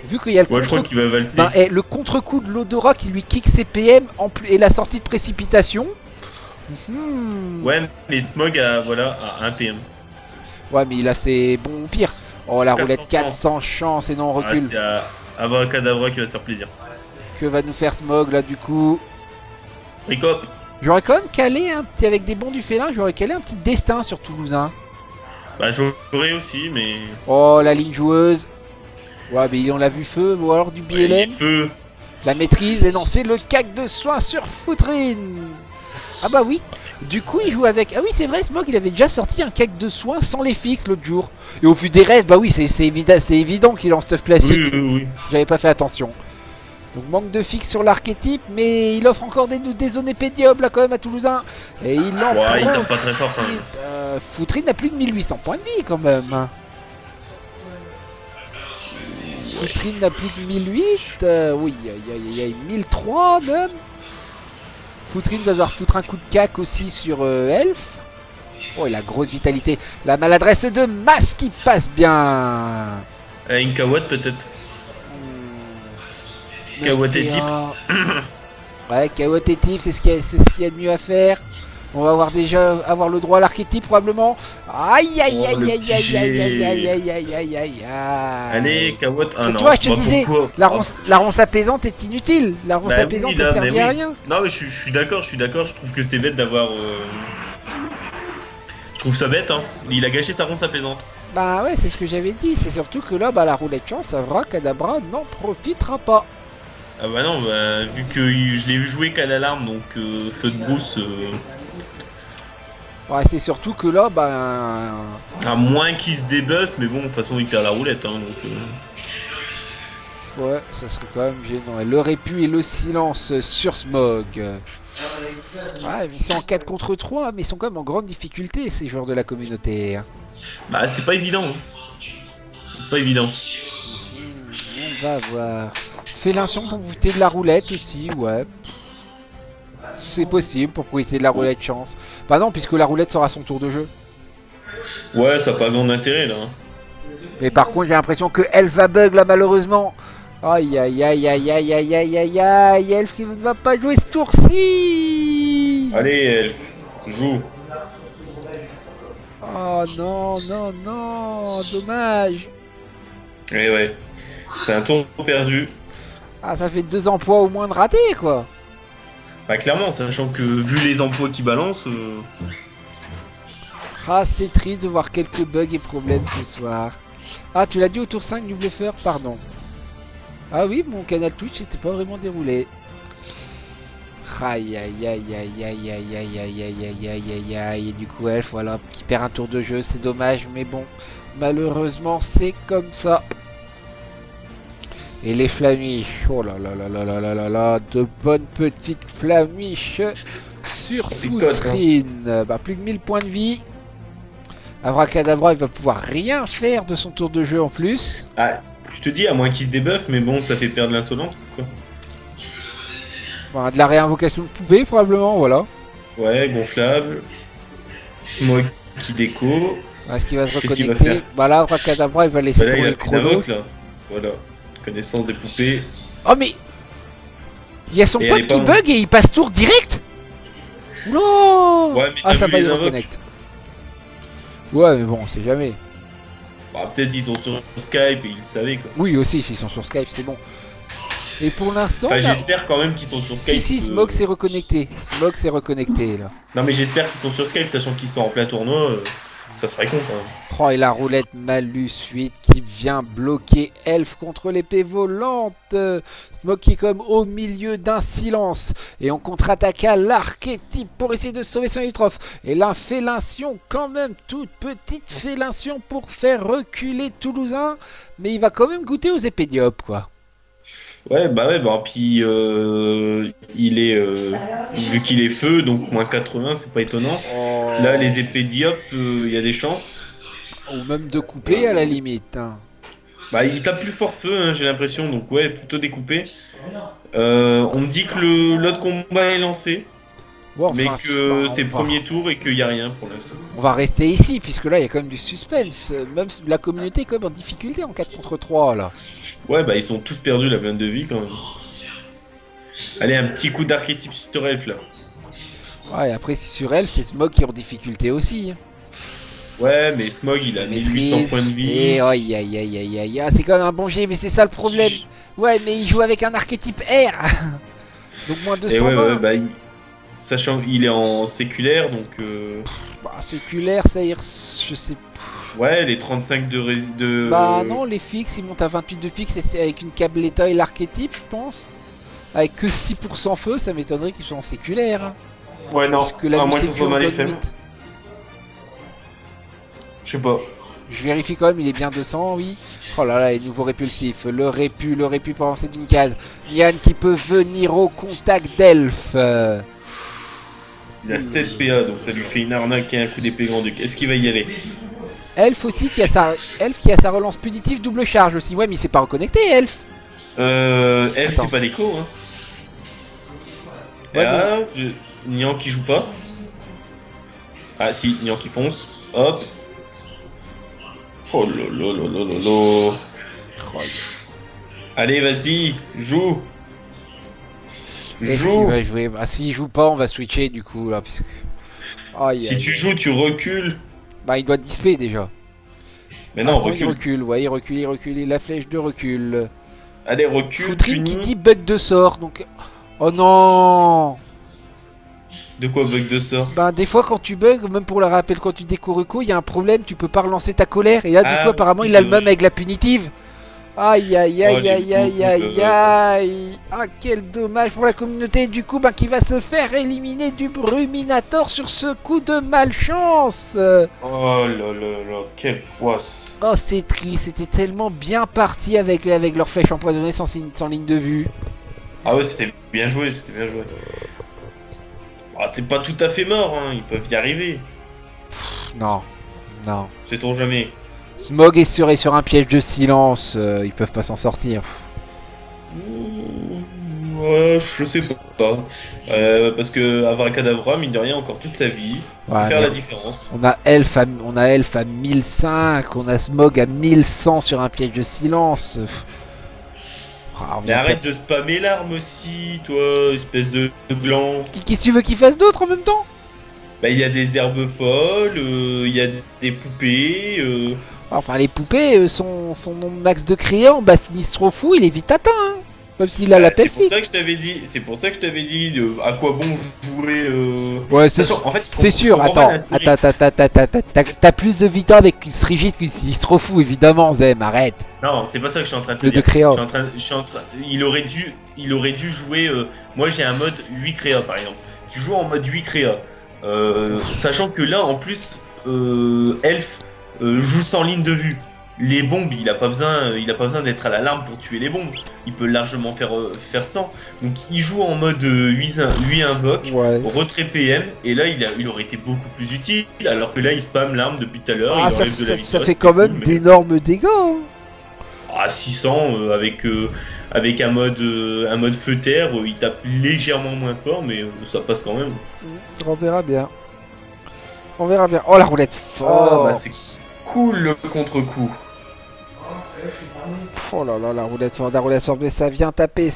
A: vu qu'il y a le
B: Ouais, je crois
A: contre...
B: qu'il va valser.
A: Ben, et le contre-coup de l'odorat qui lui kick ses PM et la sortie de précipitation.
B: Ouais, mais Smog a, voilà, a 1 PM.
A: Ouais, mais il a ses bons pires. Oh, la
B: 400
A: roulette 400 chance et non on
B: Ah,
A: recule.
B: c'est à Abracadabra qui va se faire plaisir.
A: Que va nous faire Smog là du coup?
B: Ricop.
A: J'aurais quand même calé un petit, avec des bons du félin, j'aurais calé un petit destin sur Toulousain.
B: Bah, j'aurais aussi, mais.
A: Oh, la ligne joueuse. Ouais, mais on l'a vu feu, ou alors du
B: Ouais, il
A: BLM.
B: est feu.
A: La maîtrise et lancer le cac de soin sur Foutrine. Ah bah oui. Du coup, il joue avec... Ah oui, c'est vrai, Smog, il avait déjà sorti un cac de soin sans les fixes l'autre jour. Et au vu des restes, bah oui, c'est évident qu'il en stuff classique.
B: Oui.
A: J'avais pas fait attention. Donc manque de fixe sur l'archétype, mais il offre encore des zones épées diable là quand même à Toulousain. Et il en
B: Ouais, il tape
A: profite.
B: pas très fort quand même.
A: Foutrine a plus de 1800 points de vie quand même. Foutrine n'a plus de 1008. Oui, il y a 1003 même. Foutrine va devoir foutre un coup de cac aussi sur Elf. Oh, et la grosse vitalité. La maladresse de Mas qui passe bien.
B: Une Kawat peut-être. Kawat et type.
A: Ouais, Kawat et type, c'est ce qu'il y a de mieux à faire. On va avoir le droit à l'archétype probablement. Aïe aïe aïe aïe aïe aïe aïe aïe aïe aïe aïe aïe.
B: Allez, Kawat. Ah non.
A: Tu vois, je te disais,
B: pourquoi
A: la ronce apaisante est inutile. La ronce apaisante ne sert à rien.
B: Non, mais je suis d'accord, je trouve que c'est bête d'avoir. Je trouve ça bête, hein. Il a gâché sa ronce apaisante.
A: Bah ouais, c'est ce que j'avais dit. C'est surtout que là, bah la roulette chance, Abracadabra n'en profitera pas.
B: Ah bah non, bah, vu que je l'ai joué qu'à l'alarme, donc feu de brousse.
A: Ouais, c'est surtout que là, bah.
B: À moins qu'il se débuffe, mais bon, de toute façon, il perd la roulette, hein, donc.
A: Ouais, ça serait quand même gênant. Et le réput et le silence sur Smog. Ouais, ils sont en 4 contre 3, mais ils sont quand même en grande difficulté, ces joueurs de la communauté.
B: Bah, c'est pas évident. Hein. C'est pas évident.
A: On va voir. Félation pour profiter de la roulette aussi, ouais. C'est possible pour profiter de la roulette chance. Bah non, puisque la roulette sera son tour de jeu.
B: Ouais, ça n'a pas grand intérêt là.
A: Mais par contre, j'ai l'impression que Elf va bug là, malheureusement. Aïe aïe aïe aïe aïe aïe aïe aïe aïe, Elf qui ne va pas jouer ce tour-ci.
B: Allez, Elf, joue.
A: Oh non, non, non, dommage.
B: Eh ouais, c'est un tour perdu.
A: Ah, ça fait 2 emplois au moins de ratés, quoi.
B: Bah clairement, sachant que vu les emplois qui balancent...
A: Ah, c'est triste de voir quelques bugs et problèmes ce soir. Ah, tu l'as dit au tour 5 du bluffeur, pardon. Ah oui, mon canal Twitch n'était pas vraiment déroulé. Aïe aïe aïe aïe aïe aïe aïe aïe aïe aïe aïe aïe aïe. Et du coup, Elf, voilà, qui perd un tour de jeu, c'est dommage, mais bon, malheureusement, c'est comme ça. Et les flamiches, oh là là là là là là là là, de bonnes petites flamiches sur Foutrine. Bah, plus de 1000 points de vie. Abracadabra, il va pouvoir rien faire de son tour de jeu en plus.
B: Ah, je te dis, à moins qu'il se débuffe, mais bon, ça fait perdre l'insolente, quoi.
A: Bon, de la réinvocation de poupée, probablement, voilà.
B: Ouais, gonflable. Smog qui déco.
A: Est-ce qu'il va se
B: Qu'est-ce qu'il va
A: reconnecter?
B: faire?
A: Bah là, Abracadabra, il va laisser
B: Là, il
A: tourner
B: a
A: le
B: pris la
A: chrono.
B: vote, là. Voilà. Connaissance des poupées.
A: Oh, mais il y a son
B: Et
A: pote
B: elle est
A: qui
B: pas-
A: bug et il passe tour direct. Oula.
B: Ouais, mais
A: Ah,
B: t'as
A: ça
B: vu
A: va,
B: les
A: il
B: invoques?
A: reconnecte. Ouais, mais bon, on sait jamais.
B: Bah, peut-être ils sont sur Skype et ils le savaient, quoi.
A: Oui, aussi, s'ils sont sur Skype, c'est bon. Et pour l'instant,
B: Enfin,
A: là-
B: j'espère quand même qu'ils sont sur Skype.
A: si, Smog s'est reconnecté. Smog s'est reconnecté, là.
B: Non, mais j'espère qu'ils sont sur Skype, sachant qu'ils sont en plein tournoi. Ça serait con, quand même.
A: Oh, et la roulette malus 8 qui vient bloquer Elf contre l'épée volante. Smog qui est comme au milieu d'un silence. Et on contre-attaque à l'archétype pour essayer de sauver son étrophe. Et l'infélation quand même, toute petite félation pour faire reculer Toulousain. Mais il va quand même goûter aux épées diop, quoi.
B: Ouais, bah, puis il est. Vu qu'il est feu, donc moins 80, c'est pas étonnant. Là, les épées diop, il y a des chances.
A: Ou même de couper à la limite. Hein.
B: Bah, il tape plus fort feu, hein, j'ai l'impression, donc ouais, plutôt découpé. On me dit que l'autre combat est lancé.
A: Bon,
B: mais
A: enfin,
B: que
A: bah,
B: c'est le premier tour et qu'il n'y a rien pour l'instant.
A: on va rester ici, puisque là, il y a quand même du suspense. Même la communauté est quand même en difficulté en 4 contre 3, là.
B: Ouais, bah ils sont tous perdus la blinde de vie quand même. Allez, un petit coup d'archétype sur Elf là.
A: Ouais, et après, si sur elle, c'est Smog qui est en difficulté aussi.
B: Ouais, mais Smog il a 1800 points de vie.
A: Et aïe aïe aïe aïe aïe, c'est quand même un bon jet, mais c'est ça le problème. Ouais, mais il joue avec un archétype R. Donc moins
B: Et
A: 220.
B: ouais, bah, sachant qu'il est en séculaire, donc...
A: Bah, séculaire, ça y est, je sais.
B: Ouais, les 35 de...
A: Bah non, les fixes, ils montent à 28 de fixe et c'est avec une câbletta et l'archétype, je pense. Avec que 6% feu, ça m'étonnerait qu'ils soient en séculaire. Hein.
B: Ouais, non,
A: Parce que la
B: à moins que ce
A: sécu
B: soit
A: en
B: mal
A: donne
B: FM.
A: 8.
B: Je sais pas.
A: Je vérifie quand même, il est bien 200, oui. Oh là là, les nouveaux répulsifs. Le répu pour avancer d'une case. Nian qui peut venir au contact d'Elf.
B: Il a 7 PA, donc ça lui fait une arnaque et un coup d'épée grand-duc. Est-ce qu'il va y aller?
A: Elf aussi, qui a sa relance punitive double charge aussi. Ouais, mais il s'est pas reconnecté, Elf.
B: Elf,
A: Attends.
B: c'est pas d'écho, hein.
A: Ouais,
B: Ah, Nian qui joue pas. Ah si, Nian qui fonce. Hop. Oh lolo. Allez, vas-y, joue.
A: Est-ce qu'il va jouer? Bah, s'il joue pas, on va switcher du coup là, puisque. Aïe,
B: Si
A: aïe,
B: tu
A: aïe.
B: joues, tu recules.
A: Bah, il doit display déjà.
B: Mais non,
A: Il
B: recule.
A: recule, ouais, il recule. La flèche de recul.
B: Allez, recule.
A: Foutrine qui
B: puni.
A: dit bug de sort, donc. Oh non!
B: De quoi bug de sort?
A: Ben des fois quand tu bugs, même pour le rappel quand tu découvres il y a un problème, tu peux pas relancer ta colère et là du
B: Ah,
A: coup apparemment
B: oui,
A: il a
B: c'est
A: le même
B: vrai.
A: avec la punitive. Aïe aïe
B: Oh,
A: aïe
B: les
A: aïe aïe
B: bouts
A: aïe
B: de-
A: aïe. Ah quel dommage pour la communauté du coup qui va se faire éliminer du Bruminator sur ce coup de malchance.
B: Oh là, quelle poisse.
A: Oh c'est triste, c'était tellement bien parti avec leur flèche empoisonnée sans ligne de vue.
B: Ah ouais, c'était bien joué. Ah, c'est pas tout à fait mort, hein. Ils peuvent y arriver.
A: Non, non.
B: Sait-on jamais.
A: Smog est sur un piège de silence, ils peuvent pas s'en sortir.
B: Ouais, je sais pas. Parce que Avracadabra, mine de rien, encore toute sa vie, peut
A: Ouais,
B: faire
A: mais
B: la différence.
A: on a Elf à 1005, on a Smog à 1100 sur un piège de silence. Ah, on
B: Mais
A: vient
B: arrête de spammer l'arme aussi, toi, espèce de gland.
A: Qu'est-ce que tu veux qu'il fasse d'autre en même temps?
B: Bah, il y a des herbes folles, il y a des poupées.
A: Enfin, les poupées, son nom de max de créant, bah Sinistro Fou, il est vite atteint. Hein. Même s'il a l'appel
B: C'est pour
A: fixe.
B: ça que je t'avais dit. C'est pour ça que je t'avais dit à quoi bon jouer.
A: Ouais, c'est
B: Sachant, en fait,
A: c'est sûr. T'as plus de vita avec Strigid que Sinistro Fou, évidemment, Zem, arrête.
B: Non, c'est pas ça que je suis en train de te
A: Le
B: dire.
A: de créa.
B: Il aurait dû jouer. Moi, j'ai un mode 8 créa par exemple. Tu joues en mode 8 créa. Sachant que là, en plus, Elf joue sans ligne de vue. Les bombes, il a pas besoin d'être à l'alarme pour tuer les bombes. Il peut largement faire sans. Donc, il joue en mode 8 invoque.
A: Ouais.
B: Retrait PM, et là il aurait été beaucoup plus utile, alors que là il spam l'arme depuis tout à l'heure.
A: Ah,
B: il
A: ça,
B: enlève de la
A: ça
B: vitesse,
A: fait
B: c'est
A: quand
B: cool,
A: même
B: mais-
A: d'énormes dégâts. Hein.
B: Ah, 600 avec un mode feu-terre, il tape légèrement moins fort, mais ça passe quand même.
A: On verra bien. On verra bien. Oh la roulette forte.
B: Oh, bah, c'est cool le contre-coup.
A: Oh là là, la roulette forte, mais ça vient taper.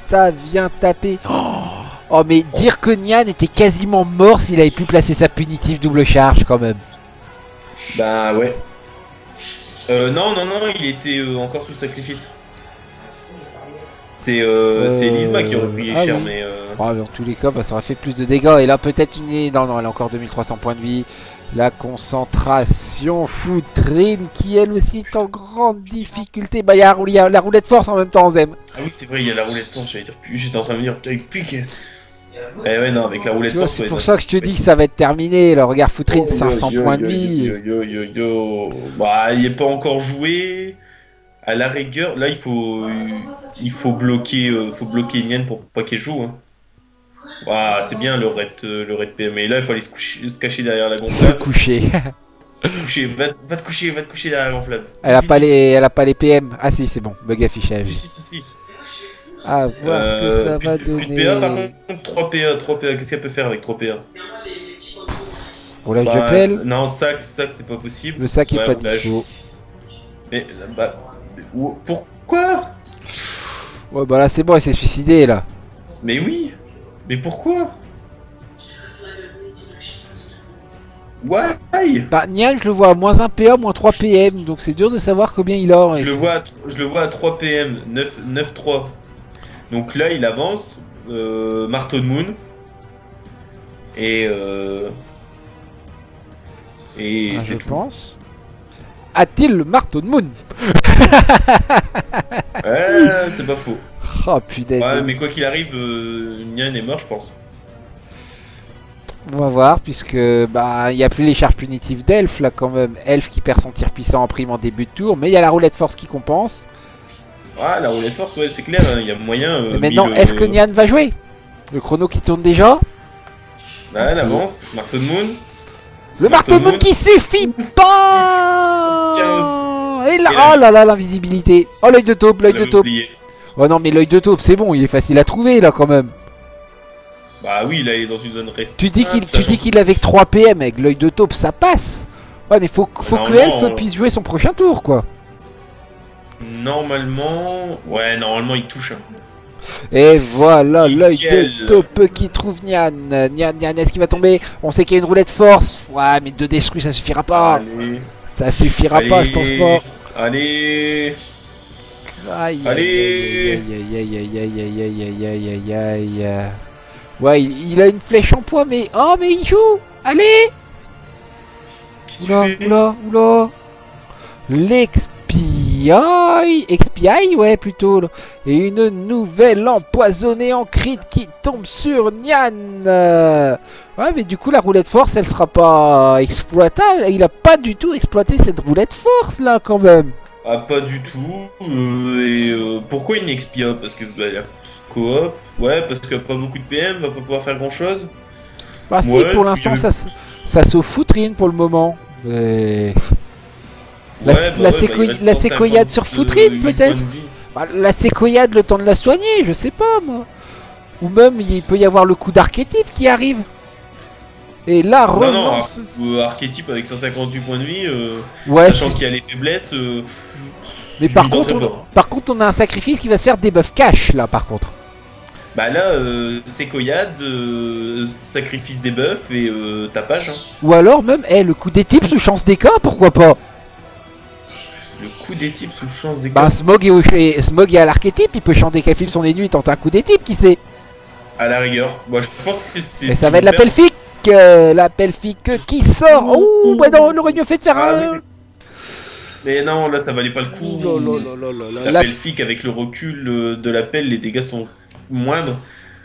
A: Oh mais dire que Nian était quasiment mort s'il avait pu placer sa punitive double charge quand même.
B: Bah ouais. Non, il était encore sous sacrifice. C'est Lisma qui aurait payé cher,
A: oui.
B: mais...
A: Oh, dans tous les cas, bah, ça aurait fait plus de dégâts. Et là peut-être Non, elle a encore 2300 points de vie. La concentration, Foutrine qui elle aussi est en grande difficulté. Bah il y a la roulette force en même temps, Zem.
B: Ah oui, c'est vrai, il y a la roulette force, j'étais en train de me dire, putain, il pique. Eh ouais, non, avec la roulette
A: Tu vois,
B: force...
A: c'est
B: ouais,
A: pour
B: non.
A: ça que je te dis que ça va être terminé. Là, regarde Foutrine,
B: Oh,
A: 500 points de vie.
B: Yo. Bah, il est pas encore joué. À la rigueur, là, il faut bloquer Nian pour pas qu'elle joue. Hein. Ouah, c'est bien le raid PM. Et là, il faut aller se cacher derrière la
A: Se
B: gonflable.
A: coucher.
B: Va te coucher derrière la gonflable.
A: Elle a pas les PM. Ah si, c'est bon. Bug affichage.
B: Si.
A: À voir ce que ça va
B: Plus de PA, par
A: donner.
B: contre, 3 PA, 3 PA, qu'est-ce qu'elle peut faire avec 3 PA?
A: Roulage de
B: Bah,
A: pelle.
B: non, sac, c'est pas possible.
A: Le sac est
B: Ouais,
A: pas
B: roulage.
A: dispo.
B: Mais, bah, pourquoi?
A: Ouais, bah là, c'est bon, elle s'est suicidée, là.
B: Mais oui. Mais pourquoi? Why?
A: Bah, Nian, je le vois à moins 1 PA, moins 3 PM. Donc c'est dur de savoir combien il a.
B: Je le vois à 3 PM, 9-3. Donc là, il avance. Marteau de Moon. Et
A: Je
B: c'est tout.
A: pense. A-t-il le marteau de Moon?
B: Ouais, c'est pas faux.
A: Oh putain.
B: Ouais, mais quoi qu'il arrive, Nian est mort, je pense.
A: On va voir, puisque bah il n'y a plus les charges punitives d'Elf là quand même. Elf qui perd son tir puissant en prime en début de tour, mais il y a la roulette force qui compense.
B: Ah, la roulette force, ouais, c'est clair, il y a moyen.
A: Et maintenant, est-ce que Nian va jouer? Le chrono qui tourne déjà.
B: Ah, elle avance, Marteau de Moon.
A: Le marteau de Moon qui suffit pas.
B: 615.
A: Et là,
B: Et là,
A: oh là là, l'invisibilité. Oh, l'œil de taupe, l'œil
B: Je
A: de
B: l'avais
A: taupe.
B: oublié.
A: Oh non, mais l'œil de taupe, c'est bon, il est facile à trouver là quand même.
B: Bah oui, là, il est dans une zone restreinte.
A: Tu dis qu'il avec 3 PM avec l'œil de taupe, ça passe. Ouais, mais faut que
B: Normalement,
A: Elf puisse jouer son prochain tour quoi.
B: Normalement... Ouais, normalement, il touche.
A: Et voilà l'œil
B: Nickel.
A: de taupe qui trouve Nian. Nian, est-ce qu'il va tomber? On sait qu'il y a une roulette force. Ouais, mais 2 destruits, ça suffira pas.
B: Allez.
A: Ça suffira pas, je pense pas.
B: Allez.
A: Aïe,
B: Allez.
A: aïe, aïe, aïe, aïe, aïe, aïe, aïe, aïe, aïe, aïe. Ouais, il a une flèche en poids, mais... Oh, mais il joue. Allez.
B: Qu'est-ce que tu
A: Oula,
B: fais?
A: oula, oula. L'expiaille, ouais, plutôt. Là. Et une nouvelle empoisonnée en crit qui tombe sur Nian. Ouais, mais du coup, la roulette force, elle sera pas exploitable. Il a pas du tout exploité cette roulette force, là, quand même.
B: Ah, pas du tout. Pourquoi il n'expire? Parce que bah, y a coop. Ouais, parce qu'il n'y a pas beaucoup de PM, va pas pouvoir faire grand chose.
A: Bah, si,
B: Ouais,
A: pour l'instant,
B: je-
A: ça se foutrine pour le moment. Mais... La,
B: Ouais,
A: la,
B: bah,
A: séquoia-
B: il reste
A: la séquoiade sur
B: 150,
A: foutrine,
B: 8
A: peut-être.
B: points de vie.
A: Bah, la séquoiade, le temps de la soigner, je sais pas moi. Ou même il peut y avoir le coup d'archétype qui arrive. Et là,
B: Non, non,
A: relance.
B: archétype avec 158 points de vie,
A: Ouais,
B: sachant
A: si-
B: qu'il y a les faiblesses.
A: mais
B: je
A: par
B: m'y
A: contre,
B: tenterai pas.
A: on a un sacrifice qui va se faire debuff cash là par contre.
B: Bah là, séquoiade, sacrifice des buffs et tapage. Hein.
A: Ou alors même, le coup des types sous chance des cas, pourquoi pas.
B: Le coup des types sous chance des
A: Bah Smog est à l'archétype, il peut chanter qu'à fil son ennemi et tenter un coup des types, qui sait.
B: à la rigueur. Moi, je pense que c'est.
A: Et
B: ce
A: ça
B: qu'ils
A: va être
B: vont
A: l'appel
B: faire.
A: fic, l'appel fic qui sort. Ouh, ouais non, on aurait mieux fait de faire
B: Ah,
A: un...
B: oui. Mais non, là, ça valait pas le coup.
A: Ouh là là là là là là.
B: L'appel fic avec le recul de l'appel, les dégâts sont moindres.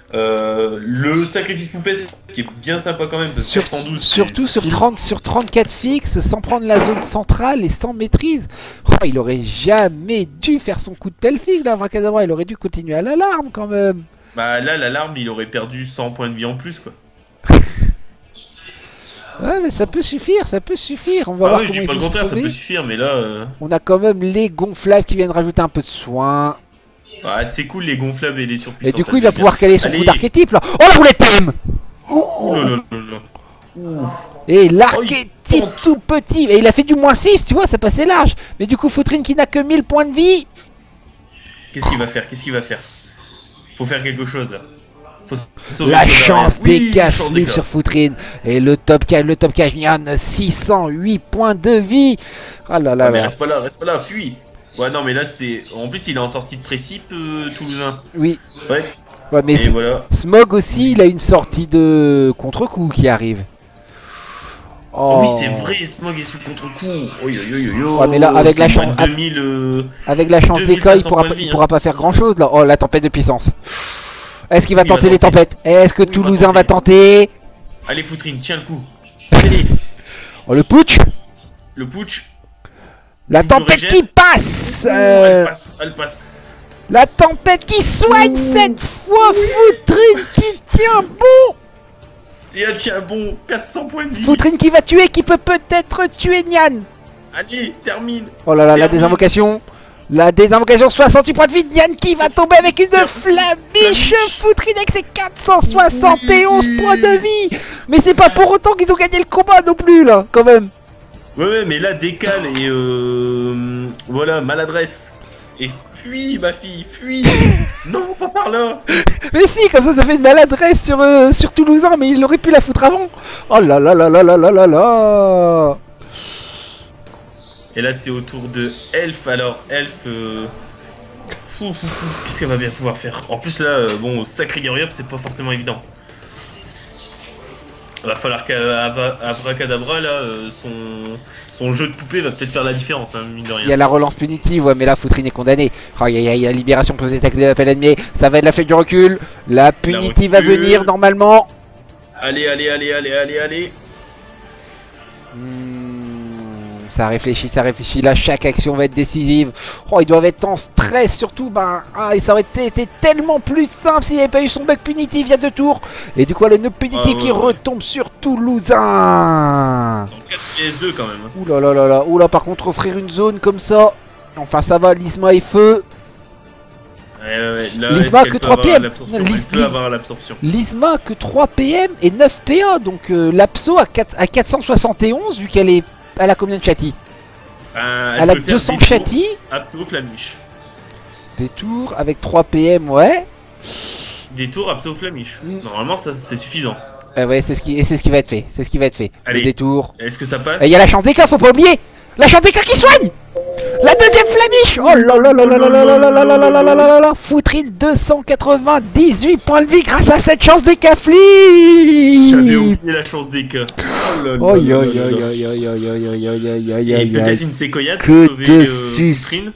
B: Le sacrifice poupée, ce qui est bien sympa quand même, parce que 112,
A: surtout
B: c'est-
A: sur 34 fixes, sans prendre la zone centrale et sans maîtrise. Oh, il aurait jamais dû faire son coup de tel fixe là, Abracadabra. Il aurait dû continuer à l'alarme quand même.
B: Bah là, l'alarme, il aurait perdu 100 points de vie en plus, quoi.
A: Ouais, mais ça peut suffire, ça peut suffire. On va
B: Ah
A: voir
B: oui, je
A: comment
B: dis
A: il
B: pas le
A: faut se
B: contraire, ça
A: sauver.
B: peut suffire, mais là...
A: On a quand même les gonflables qui viennent rajouter un peu de soin.
B: Ah, c'est cool les gonflables et les surpuissants.
A: Et du coup, il va pouvoir caler son
B: Allez.
A: coup d'archétype là. Oh, la roulette PM.
B: Oh là là là là.
A: Et l'archétype
B: tente.
A: tout petit. Et il a fait du moins 6, tu vois, ça passait large. Mais du coup, Foutrine qui n'a que 1000 points de vie.
B: Qu'est-ce qu'il va faire? Qu'est-ce qu'il va faire? Faut faire quelque chose là. Faut sauver
A: La
B: ce
A: chance
B: derrière.
A: des
B: Oui,
A: cash
B: chance des
A: livre
B: cas.
A: sur Foutrine. Et le top cash Nian, 608 points de vie. Ah là là
B: Ah, mais
A: là.
B: reste pas là, fuis. Ouais, non, mais là c'est. En plus, il est en sortie de précip, Toulousain.
A: Oui.
B: Ouais.
A: Ouais, mais
B: Et voilà.
A: Smog aussi, il a une sortie de contre-coup qui arrive. Oh.
B: Oui, c'est vrai, Smog est sous contre-coup. Oh, yo, yo, yo, yo.
A: Ouais, mais là, avec la
B: C'est
A: chance-
B: moins de 2000.
A: Avec la chance des cas,
B: 2500 points de vie,
A: il pourra pas faire grand chose là. Oh, la tempête de puissance. Est-ce qu'il va
B: Il va
A: tenter les
B: tenter.
A: tempêtes? Est-ce que
B: Oui, il va
A: Toulousain va tenter?
B: Allez, Foutrine, tiens le coup. Allez,
A: Oh, le putsch.
B: le putsch.
A: La
B: Double
A: tempête
B: régène.
A: qui passe.
B: Elle passe, elle passe.
A: La tempête qui soigne cette fois. Foutrine qui tient bon.
B: Et elle tient bon, 400 points de vie.
A: Foutrine qui va tuer, qui peut peut-être tuer Nian.
B: Allez, termine.
A: Oh là là, la
B: Termine.
A: désinvocation. La désinvocation, 68 points de vie. Nian qui va tomber avec une flamiche. Foutrine avec ses 471 points de vie. Mais c'est pas pour autant qu'ils ont gagné le combat non plus là, quand même.
B: Ouais, mais là, décale et voilà, maladresse. Et fuis, ma fille, fuis. Non, pas par là.
A: Mais si, comme ça fait une maladresse sur Toulousain, mais il aurait pu la foutre avant. Oh là là là là là là là là.
B: Et là, c'est au tour de Elf. Alors, Elf, qu'est-ce qu'elle va bien pouvoir faire? En plus, là, bon, sacré Gary-Up, c'est pas forcément évident. Va falloir qu'Abracadabra, là, son jeu de poupée va peut-être faire la différence, hein, mine de rien.
A: Il y a la relance punitive, ouais, mais là, Foutrine est condamné. Oh, il y a la libération posée taclée de l'appel ennemi. Ça va être la flèche du recul. La punitive va venir normalement.
B: Allez, allez, allez, allez, allez, allez.
A: Ça réfléchit, ça réfléchit. Là, chaque action va être décisive. Oh, ils doivent être en stress, surtout. Ben, et ça aurait été tellement plus simple s'il n'y avait pas eu son bug punitif il y a 2 tours. Et du coup, le nœud punitif qui retombe sur Toulousain.
B: C'est en 4 PS2 quand même.
A: Ouh là là là là. Ouh là, par contre, offrir une zone comme ça. Enfin, ça va. Lisma et feu.
B: Ouais, là,
A: Lisma que 3 PM.
B: Lisma
A: que 3 PM et 9 PA. Donc l'Apso à 471 vu qu'elle est. Elle a combien de châtis? Elle a 200 châtis.
B: Apso Flamiche.
A: Des tours avec 3 PM, ouais.
B: Des tours Apso Flamiche. Normalement, ça c'est suffisant.
A: Ouais, c'est ce qui va être fait. C'est ce qui va être fait.
B: Allez.
A: Le détour.
B: Est-ce que ça passe?
A: Il y a la chance des cas, faut pas oublier. La chance des cas qui soigne. La deuxième flamiche. Oh là là là là là là là là là là là là là là là. Foutrine 298 points de vie grâce à cette chance des cas flip.
B: J'avais oublié la chance des cas. Oh
A: aïe aïe aïe aïe aïe aïe aïe aïe aïe aïe aïe
B: aïe. Et peut-être une séquoiade pour sauver Foutrine.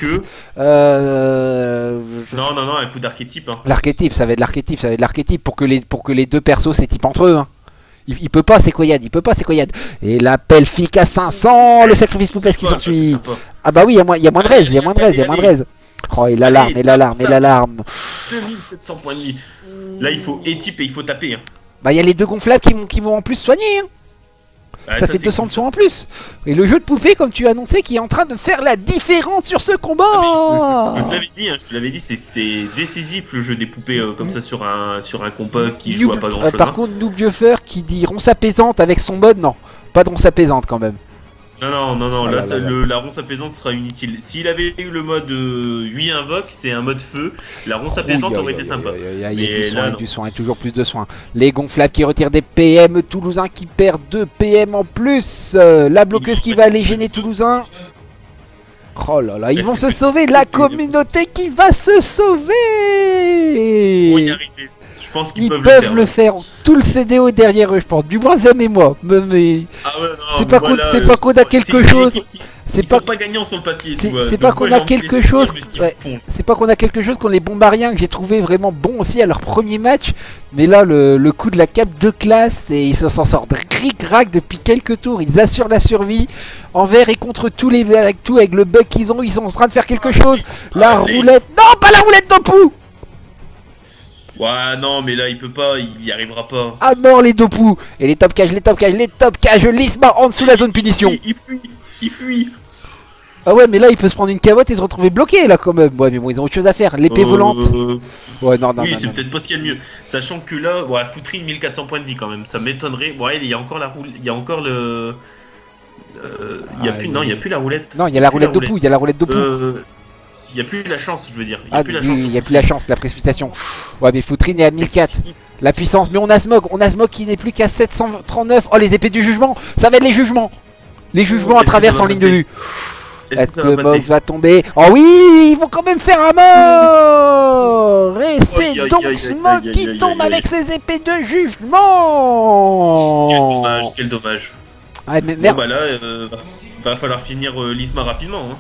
B: Non non non, un coup d'archétype.
A: L'archétype, ça va être l'archétype, ça va être l'archétype pour que les deux persos s'étypent entre eux. Hein. Il peut pas s'écoyade, il peut pas s'écoyade. Et l'appel FIC à 500, le sacrifice poupesse qui s'ensuit. Ah bah oui, il y a moins de raise, il y a moins de raise, il y a moins de raise. Oh, et l'alarme, et l'alarme, et l'alarme.
B: 2700 points de vie. Là, il faut étype et il faut taper. Hein.
A: Bah, il y a les deux gonflables qui vont en plus soigner. Hein. Ça fait 200 de soins en plus. Et le jeu de poupée, comme tu as annoncé, qui est en train de faire la différence sur ce combat.
B: Je te l'avais dit, c'est décisif le jeu des poupées comme ça sur un compas qui joue à pas grand chose.
A: Par contre, Noob qui dit ronce apaisante avec son mode, non, pas de ronce apaisante quand même.
B: Non, là, la ronce apaisante sera inutile. S'il avait eu le mode 8 invoque, c'est un mode feu, la ronce apaisante aurait été sympa.
A: Il y a du soin et toujours plus de soins. Les gonflables qui retirent des PM, Toulousain qui perd 2 PM en plus. La bloqueuse qui va aller gêner Toulousain. Oh là là, ils vont se sauver, la communauté qui va se sauver.
B: Pour y arriver, je pense qu'ils
A: peuvent le faire. Tout le CDO est derrière eux, je pense. Du moins Zem et moi. Mais c'est pas qu'on a quelque chose.
B: Ils sont pas gagnants sur le papier.
A: C'est pas qu'on a quelque chose. C'est pas qu'on a quelque chose qu'on les bombariens que j'ai trouvé vraiment bons aussi à leur premier match. Mais là, le coup de la cape de classe et ils s'en sortent ric-rac depuis quelques tours. Ils assurent la survie envers et contre tous les avec le bug qu'ils ont. Ils sont en train de faire quelque chose. La roulette. Non, pas la roulette d'Opou.
B: Ouais, non, mais là, il peut pas, il y arrivera pas.
A: À mort les Dopou. Et les top cages, Lisma en dessous la zone punition.
B: Il fuit.
A: Ah ouais, mais là, il peut se prendre une cavotte et se retrouver bloqué, là, quand même. Ouais, mais bon, ils ont autre chose à faire. L'épée volante. Ouais, non.
B: Oui, c'est peut-être pas ce qu'il y a de mieux. Sachant que là, ouais, Foutrine 1400 points de vie quand même. Ça m'étonnerait. Ouais, il y a encore la roulette. Il y a encore le. Il y a plus. Non, il y a plus la roulette.
A: Non, il y a la roulette de Pou. Il y a la roulette de Pou.
B: Il n'y a plus la chance, je veux dire.
A: Il n'y a plus la chance, la précipitation. Ouais, mais Foutrine est à 1004. La puissance. Mais on a Smog qui n'est plus qu'à 739. Oh, les épées du jugement. Ça va être les jugements. Les jugements à travers en ligne de vue. Est-ce que Mox va tomber? Oh oui, ils vont quand même faire un mort. Et c'est donc Smog qui tombe avec ses épées de jugement.
B: Quel dommage.
A: Ouais, mais
B: bon, bah là, va falloir finir Lisma rapidement. Hein.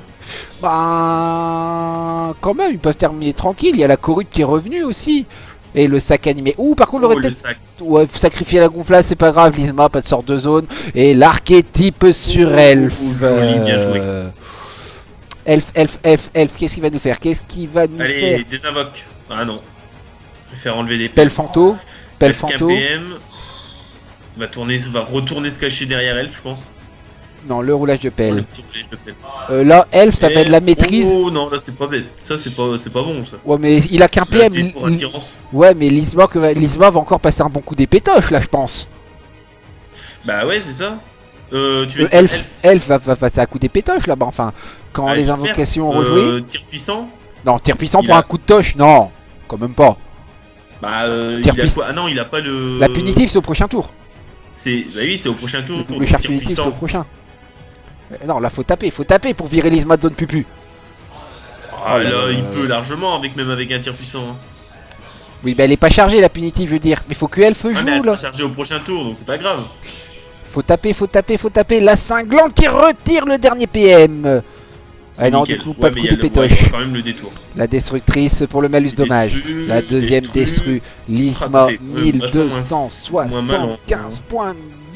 A: Bah, quand même, ils peuvent terminer tranquille. Il y a la Corrute qui est revenue aussi. Et le sac animé. Ouh, par contre, le sac. Ouais, sacrifier la gonflade, c'est pas grave. Lisma, pas de sorte de zone. Et l'archétype sur Elf.
B: Joli, bien joué.
A: Elf. Qu'est-ce qu'il va nous faire? Faire
B: Allez, désinvoque. Ah non. Je préfère enlever des
A: Pelle Fanto.
B: PM. Va retourner se cacher derrière Elf, je pense.
A: Non, le roulage de
B: Oh,
A: pelle.
B: le petit roulage de pelle.
A: Là, Elf, ça va
B: Et-
A: être la maîtrise.
B: Oh non, là c'est pas bête. Ça c'est pas bon ça.
A: Ouais, mais il a qu'un
B: Là,
A: PM.
B: détour attirance.
A: Ouais, mais Lisma va encore passer un bon coup des pétoches, là, je pense.
B: Bah ouais, c'est ça. Tu veux dire
A: Elf va passer un coup des pétoches, là-bas, enfin. Quand
B: Ah,
A: les
B: j'espère.
A: invocations ont rejoué.
B: Tir puissant.
A: Non, tir puissant
B: il
A: pour
B: a-
A: un coup de toche, non. Quand même pas.
B: Bah
A: Tir
B: il a
A: puissant.
B: quoi? Ah non, il a pas le.
A: La punitive, c'est au prochain tour.
B: Bah oui, c'est au prochain tour.
A: Le
B: Pour
A: double
B: le
A: charge
B: tir
A: punitive, c'est au
B: puissant.
A: prochain. Non, là, faut taper pour virer Lisma de zone pupu.
B: Ah
A: Oh là
B: là,
A: là
B: il
A: là
B: peut largement même avec un tir puissant. Hein.
A: Oui, bah elle est pas chargée, la punitive, je veux dire. Mais faut que Elf
B: Ah mais elle
A: joue, là.
B: sera chargée au prochain tour, donc c'est pas grave.
A: Faut taper. La cinglante qui retire le dernier PM.
B: C'est
A: Ah non,
B: nickel.
A: du coup, pas de
B: mais
A: coup
B: il y a
A: de
B: il y
A: pétoche.
B: aura quand même le détour.
A: La destructrice pour le malus dommage. La deuxième destru, Lisma,
B: ça fait vachement moins mal,
A: 1275 points de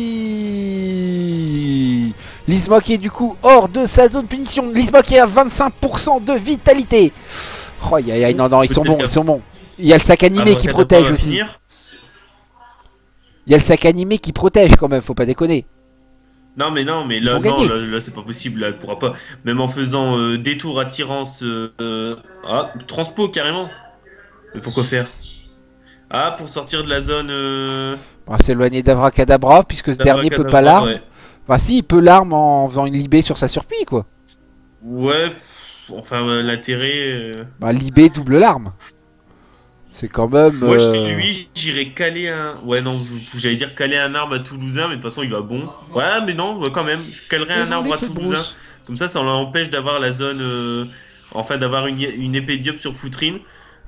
A: vie. Lisma qui est du coup hors de sa zone de punition. Lisma qui est à 25% de vitalité. Oh, non, ils sont bons. Il y a le sac animé qui protège aussi. Il y a le sac animé qui protège quand même, faut pas déconner.
B: Non mais là, là c'est pas possible, là elle pourra pas. Même en faisant détour, attirance, transpo carrément. Mais pourquoi faire? Ah, pour sortir de la zone.
A: On va s'éloigner d'Avracadabra puisque ce dernier peut pas l'arme.
B: Ouais.
A: Enfin si, il peut l'arme en faisant une libé sur sa surpie quoi.
B: Ouais, enfin l'intérêt.
A: Bah libé double l'arme. C'est quand même...
B: Moi je fais lui, j'irais caler un... Ouais non, j'allais dire caler un arbre à Toulousain, mais de toute façon il va bon. Ouais mais non, quand même, je calerais un arbre à Toulousain. Comme ça l'empêche d'avoir la zone... Enfin d'avoir une épée diop sur Foutrine.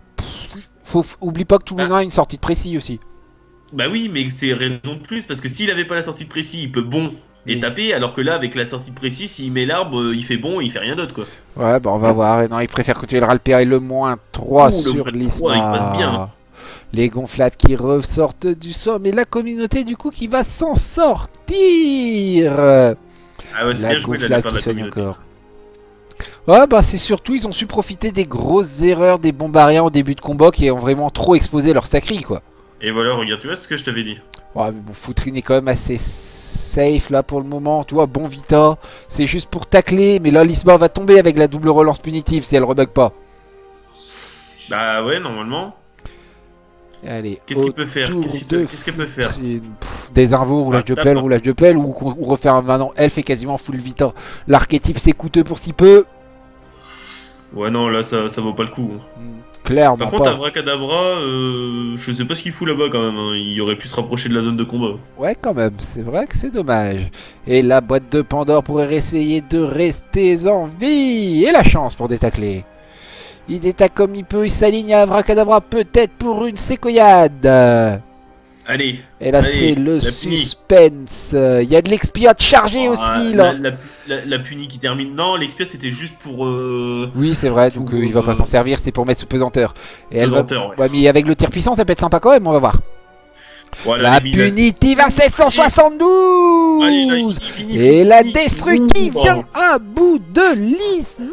A: Oublie pas que Toulousain a une sortie de précis aussi.
B: Bah oui, mais c'est raison de plus, parce que s'il avait pas la sortie de précis, il peut bon et taper, alors que là avec la sortie de précis, s'il met l'arbre, il fait bon et il fait rien d'autre quoi. Ouais,
A: bah on va voir. Et non, il préfère continuer le ralper et le moins 3 sur
B: le
A: l'Isma.
B: il passe bien.
A: Les gonflables qui ressortent du sol, mais la communauté du coup qui va s'en sortir.
B: Ah ouais, c'est
A: La
B: bien joué de la
A: gonflable
B: part de
A: qui
B: la
A: soigne
B: communauté.
A: encore. Ouais, bah c'est surtout, ils ont su profiter des grosses erreurs des bombariens au début de combat qui ont vraiment trop exposé leur sacri quoi.
B: Et voilà, regarde, tu vois ce que je t'avais dit.
A: Ouais, mais bon, Foutrine est quand même assez safe là pour le moment. Tu vois, bon Vita, c'est juste pour tacler. Mais là, l'Isma va tomber avec la double relance punitive si elle rebug pas.
B: Bah ouais, normalement.
A: Allez,
B: Qu'est-ce qu'il peut faire? Qu'est-ce qu'elle peut faire?
A: Des invos, roulage de pelle, ou refaire maintenant Elf est quasiment full Vita. L'archétype c'est coûteux pour si peu.
B: Ouais, non, là ça vaut pas le coup.
A: Clairement.
B: Par contre, Avracadabra, je sais pas ce qu'il fout là-bas quand même. Hein. Il aurait pu se rapprocher de la zone de combat.
A: Ouais, quand même, c'est vrai que c'est dommage. Et la boîte de Pandore pourrait essayer de rester en vie. Et la chance pour détacler. Il détacle comme il peut, il s'aligne à Avracadabra, peut-être pour une séquoiade.
B: Allez.
A: Et là, c'est le suspense. Il y a de l'expiat chargé aussi là.
B: La punie qui termine. Non, l'expiat c'était juste pour.
A: Oui, c'est vrai, donc il va pas s'en servir, c'était pour mettre sous pesanteur. Et
B: pesanteur,
A: ouais, mais avec le tir puissant, ça peut être sympa quand même, on va voir.
B: Voilà,
A: la punitive à 772.
B: Allez, là, il finit,
A: et la destru qui vient à bout de l'Isma.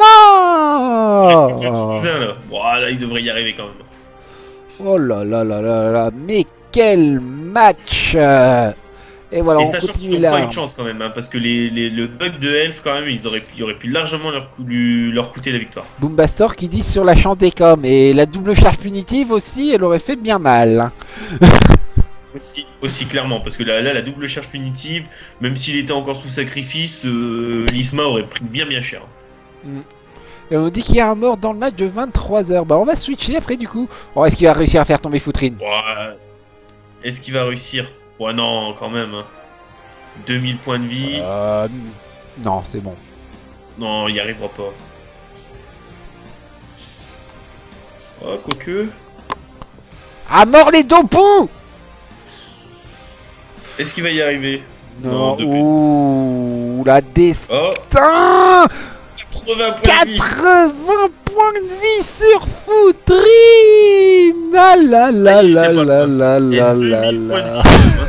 B: Voilà, il devrait y arriver quand même.
A: Oh là là là là là, mais quel match. Et voilà,
B: et
A: on
B: sachant
A: continue
B: qu'ils
A: là.
B: n'ont pas une chance quand même, hein, parce que le bug de Elf quand même, il aurait pu largement leur coûter la victoire.
A: Boombastor qui dit sur la chance des coms, et la double charge punitive aussi, elle aurait fait bien mal.
B: Aussi clairement, parce que là la double charge punitive, même s'il était encore sous sacrifice, l'Isma aurait pris bien cher.
A: Et on dit qu'il y a un mort dans le match de 23h. Bah on va switcher après du coup. Oh, est-ce qu'il va réussir à faire tomber Foutrine?
B: Ouais. Est-ce qu'il va réussir? Ouais non, quand même. 2000 points de vie.
A: Non, c'est bon.
B: Non, il n'y arrivera pas. Oh, quoique.
A: À mort les deux poux!
B: Est-ce qu'il va y arriver?
A: Non, ouh, la destin!
B: Oh. 80 points de vie!
A: 80 points de vie sur Foutrine! Ah là là là là là là là là!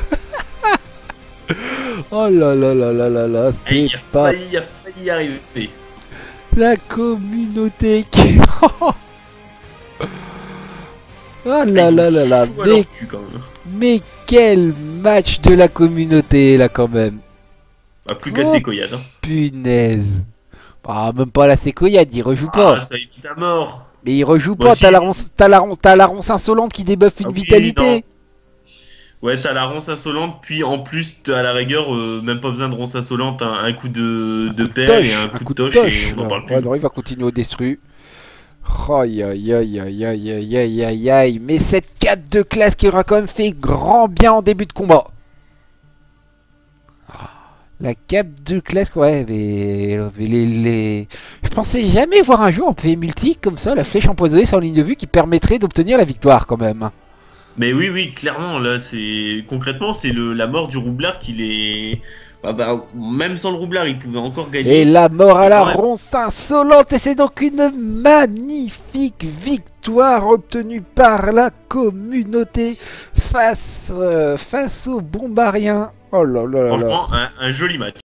A: Oh là là là là là là, c'est pas...
B: Il a failli y arriver.
A: La communauté qui... Oh là là là là, mais quel match de la communauté là quand même.
B: Bah, plus qu'à
A: Oh,
B: Sequoiade. Hein.
A: punaise. Ah, même pas la séquoiade, il rejoue pas.
B: Ah, ça évite à mort.
A: Mais il rejoue
B: Moi
A: pas,
B: aussi.
A: t'as la ronce insolente qui débuffe une
B: Ah oui,
A: vitalité.
B: Ouais, t'as la ronce insolente, puis en plus, t'as à la rigueur, même pas besoin de ronce insolente, un coup de pelle et un coup de toche, et on n'en
A: là.
B: parle plus.
A: Ouais, alors il va continuer au destru. Aïe aïe aïe aïe aïe aïe aïe aïe aïe. Mais cette cape de classe qui aura quand même fait grand bien en début de combat. La cape de classe, ouais, mais je pensais jamais voir un jeu en PV multi comme ça, la flèche empoisonnée sur ligne de vue qui permettrait d'obtenir la victoire quand même.
B: Mais oui, oui, clairement, là, c'est concrètement, c'est la mort du roublard qui les. Même sans le roublard, il pouvait encore
A: Et
B: gagner.
A: la mort à
B: Mais
A: la
B: quand même.
A: ronce insolente, et c'est donc une magnifique victoire obtenue par la communauté face aux bombariens. Oh là là là là.
B: Franchement, un joli match.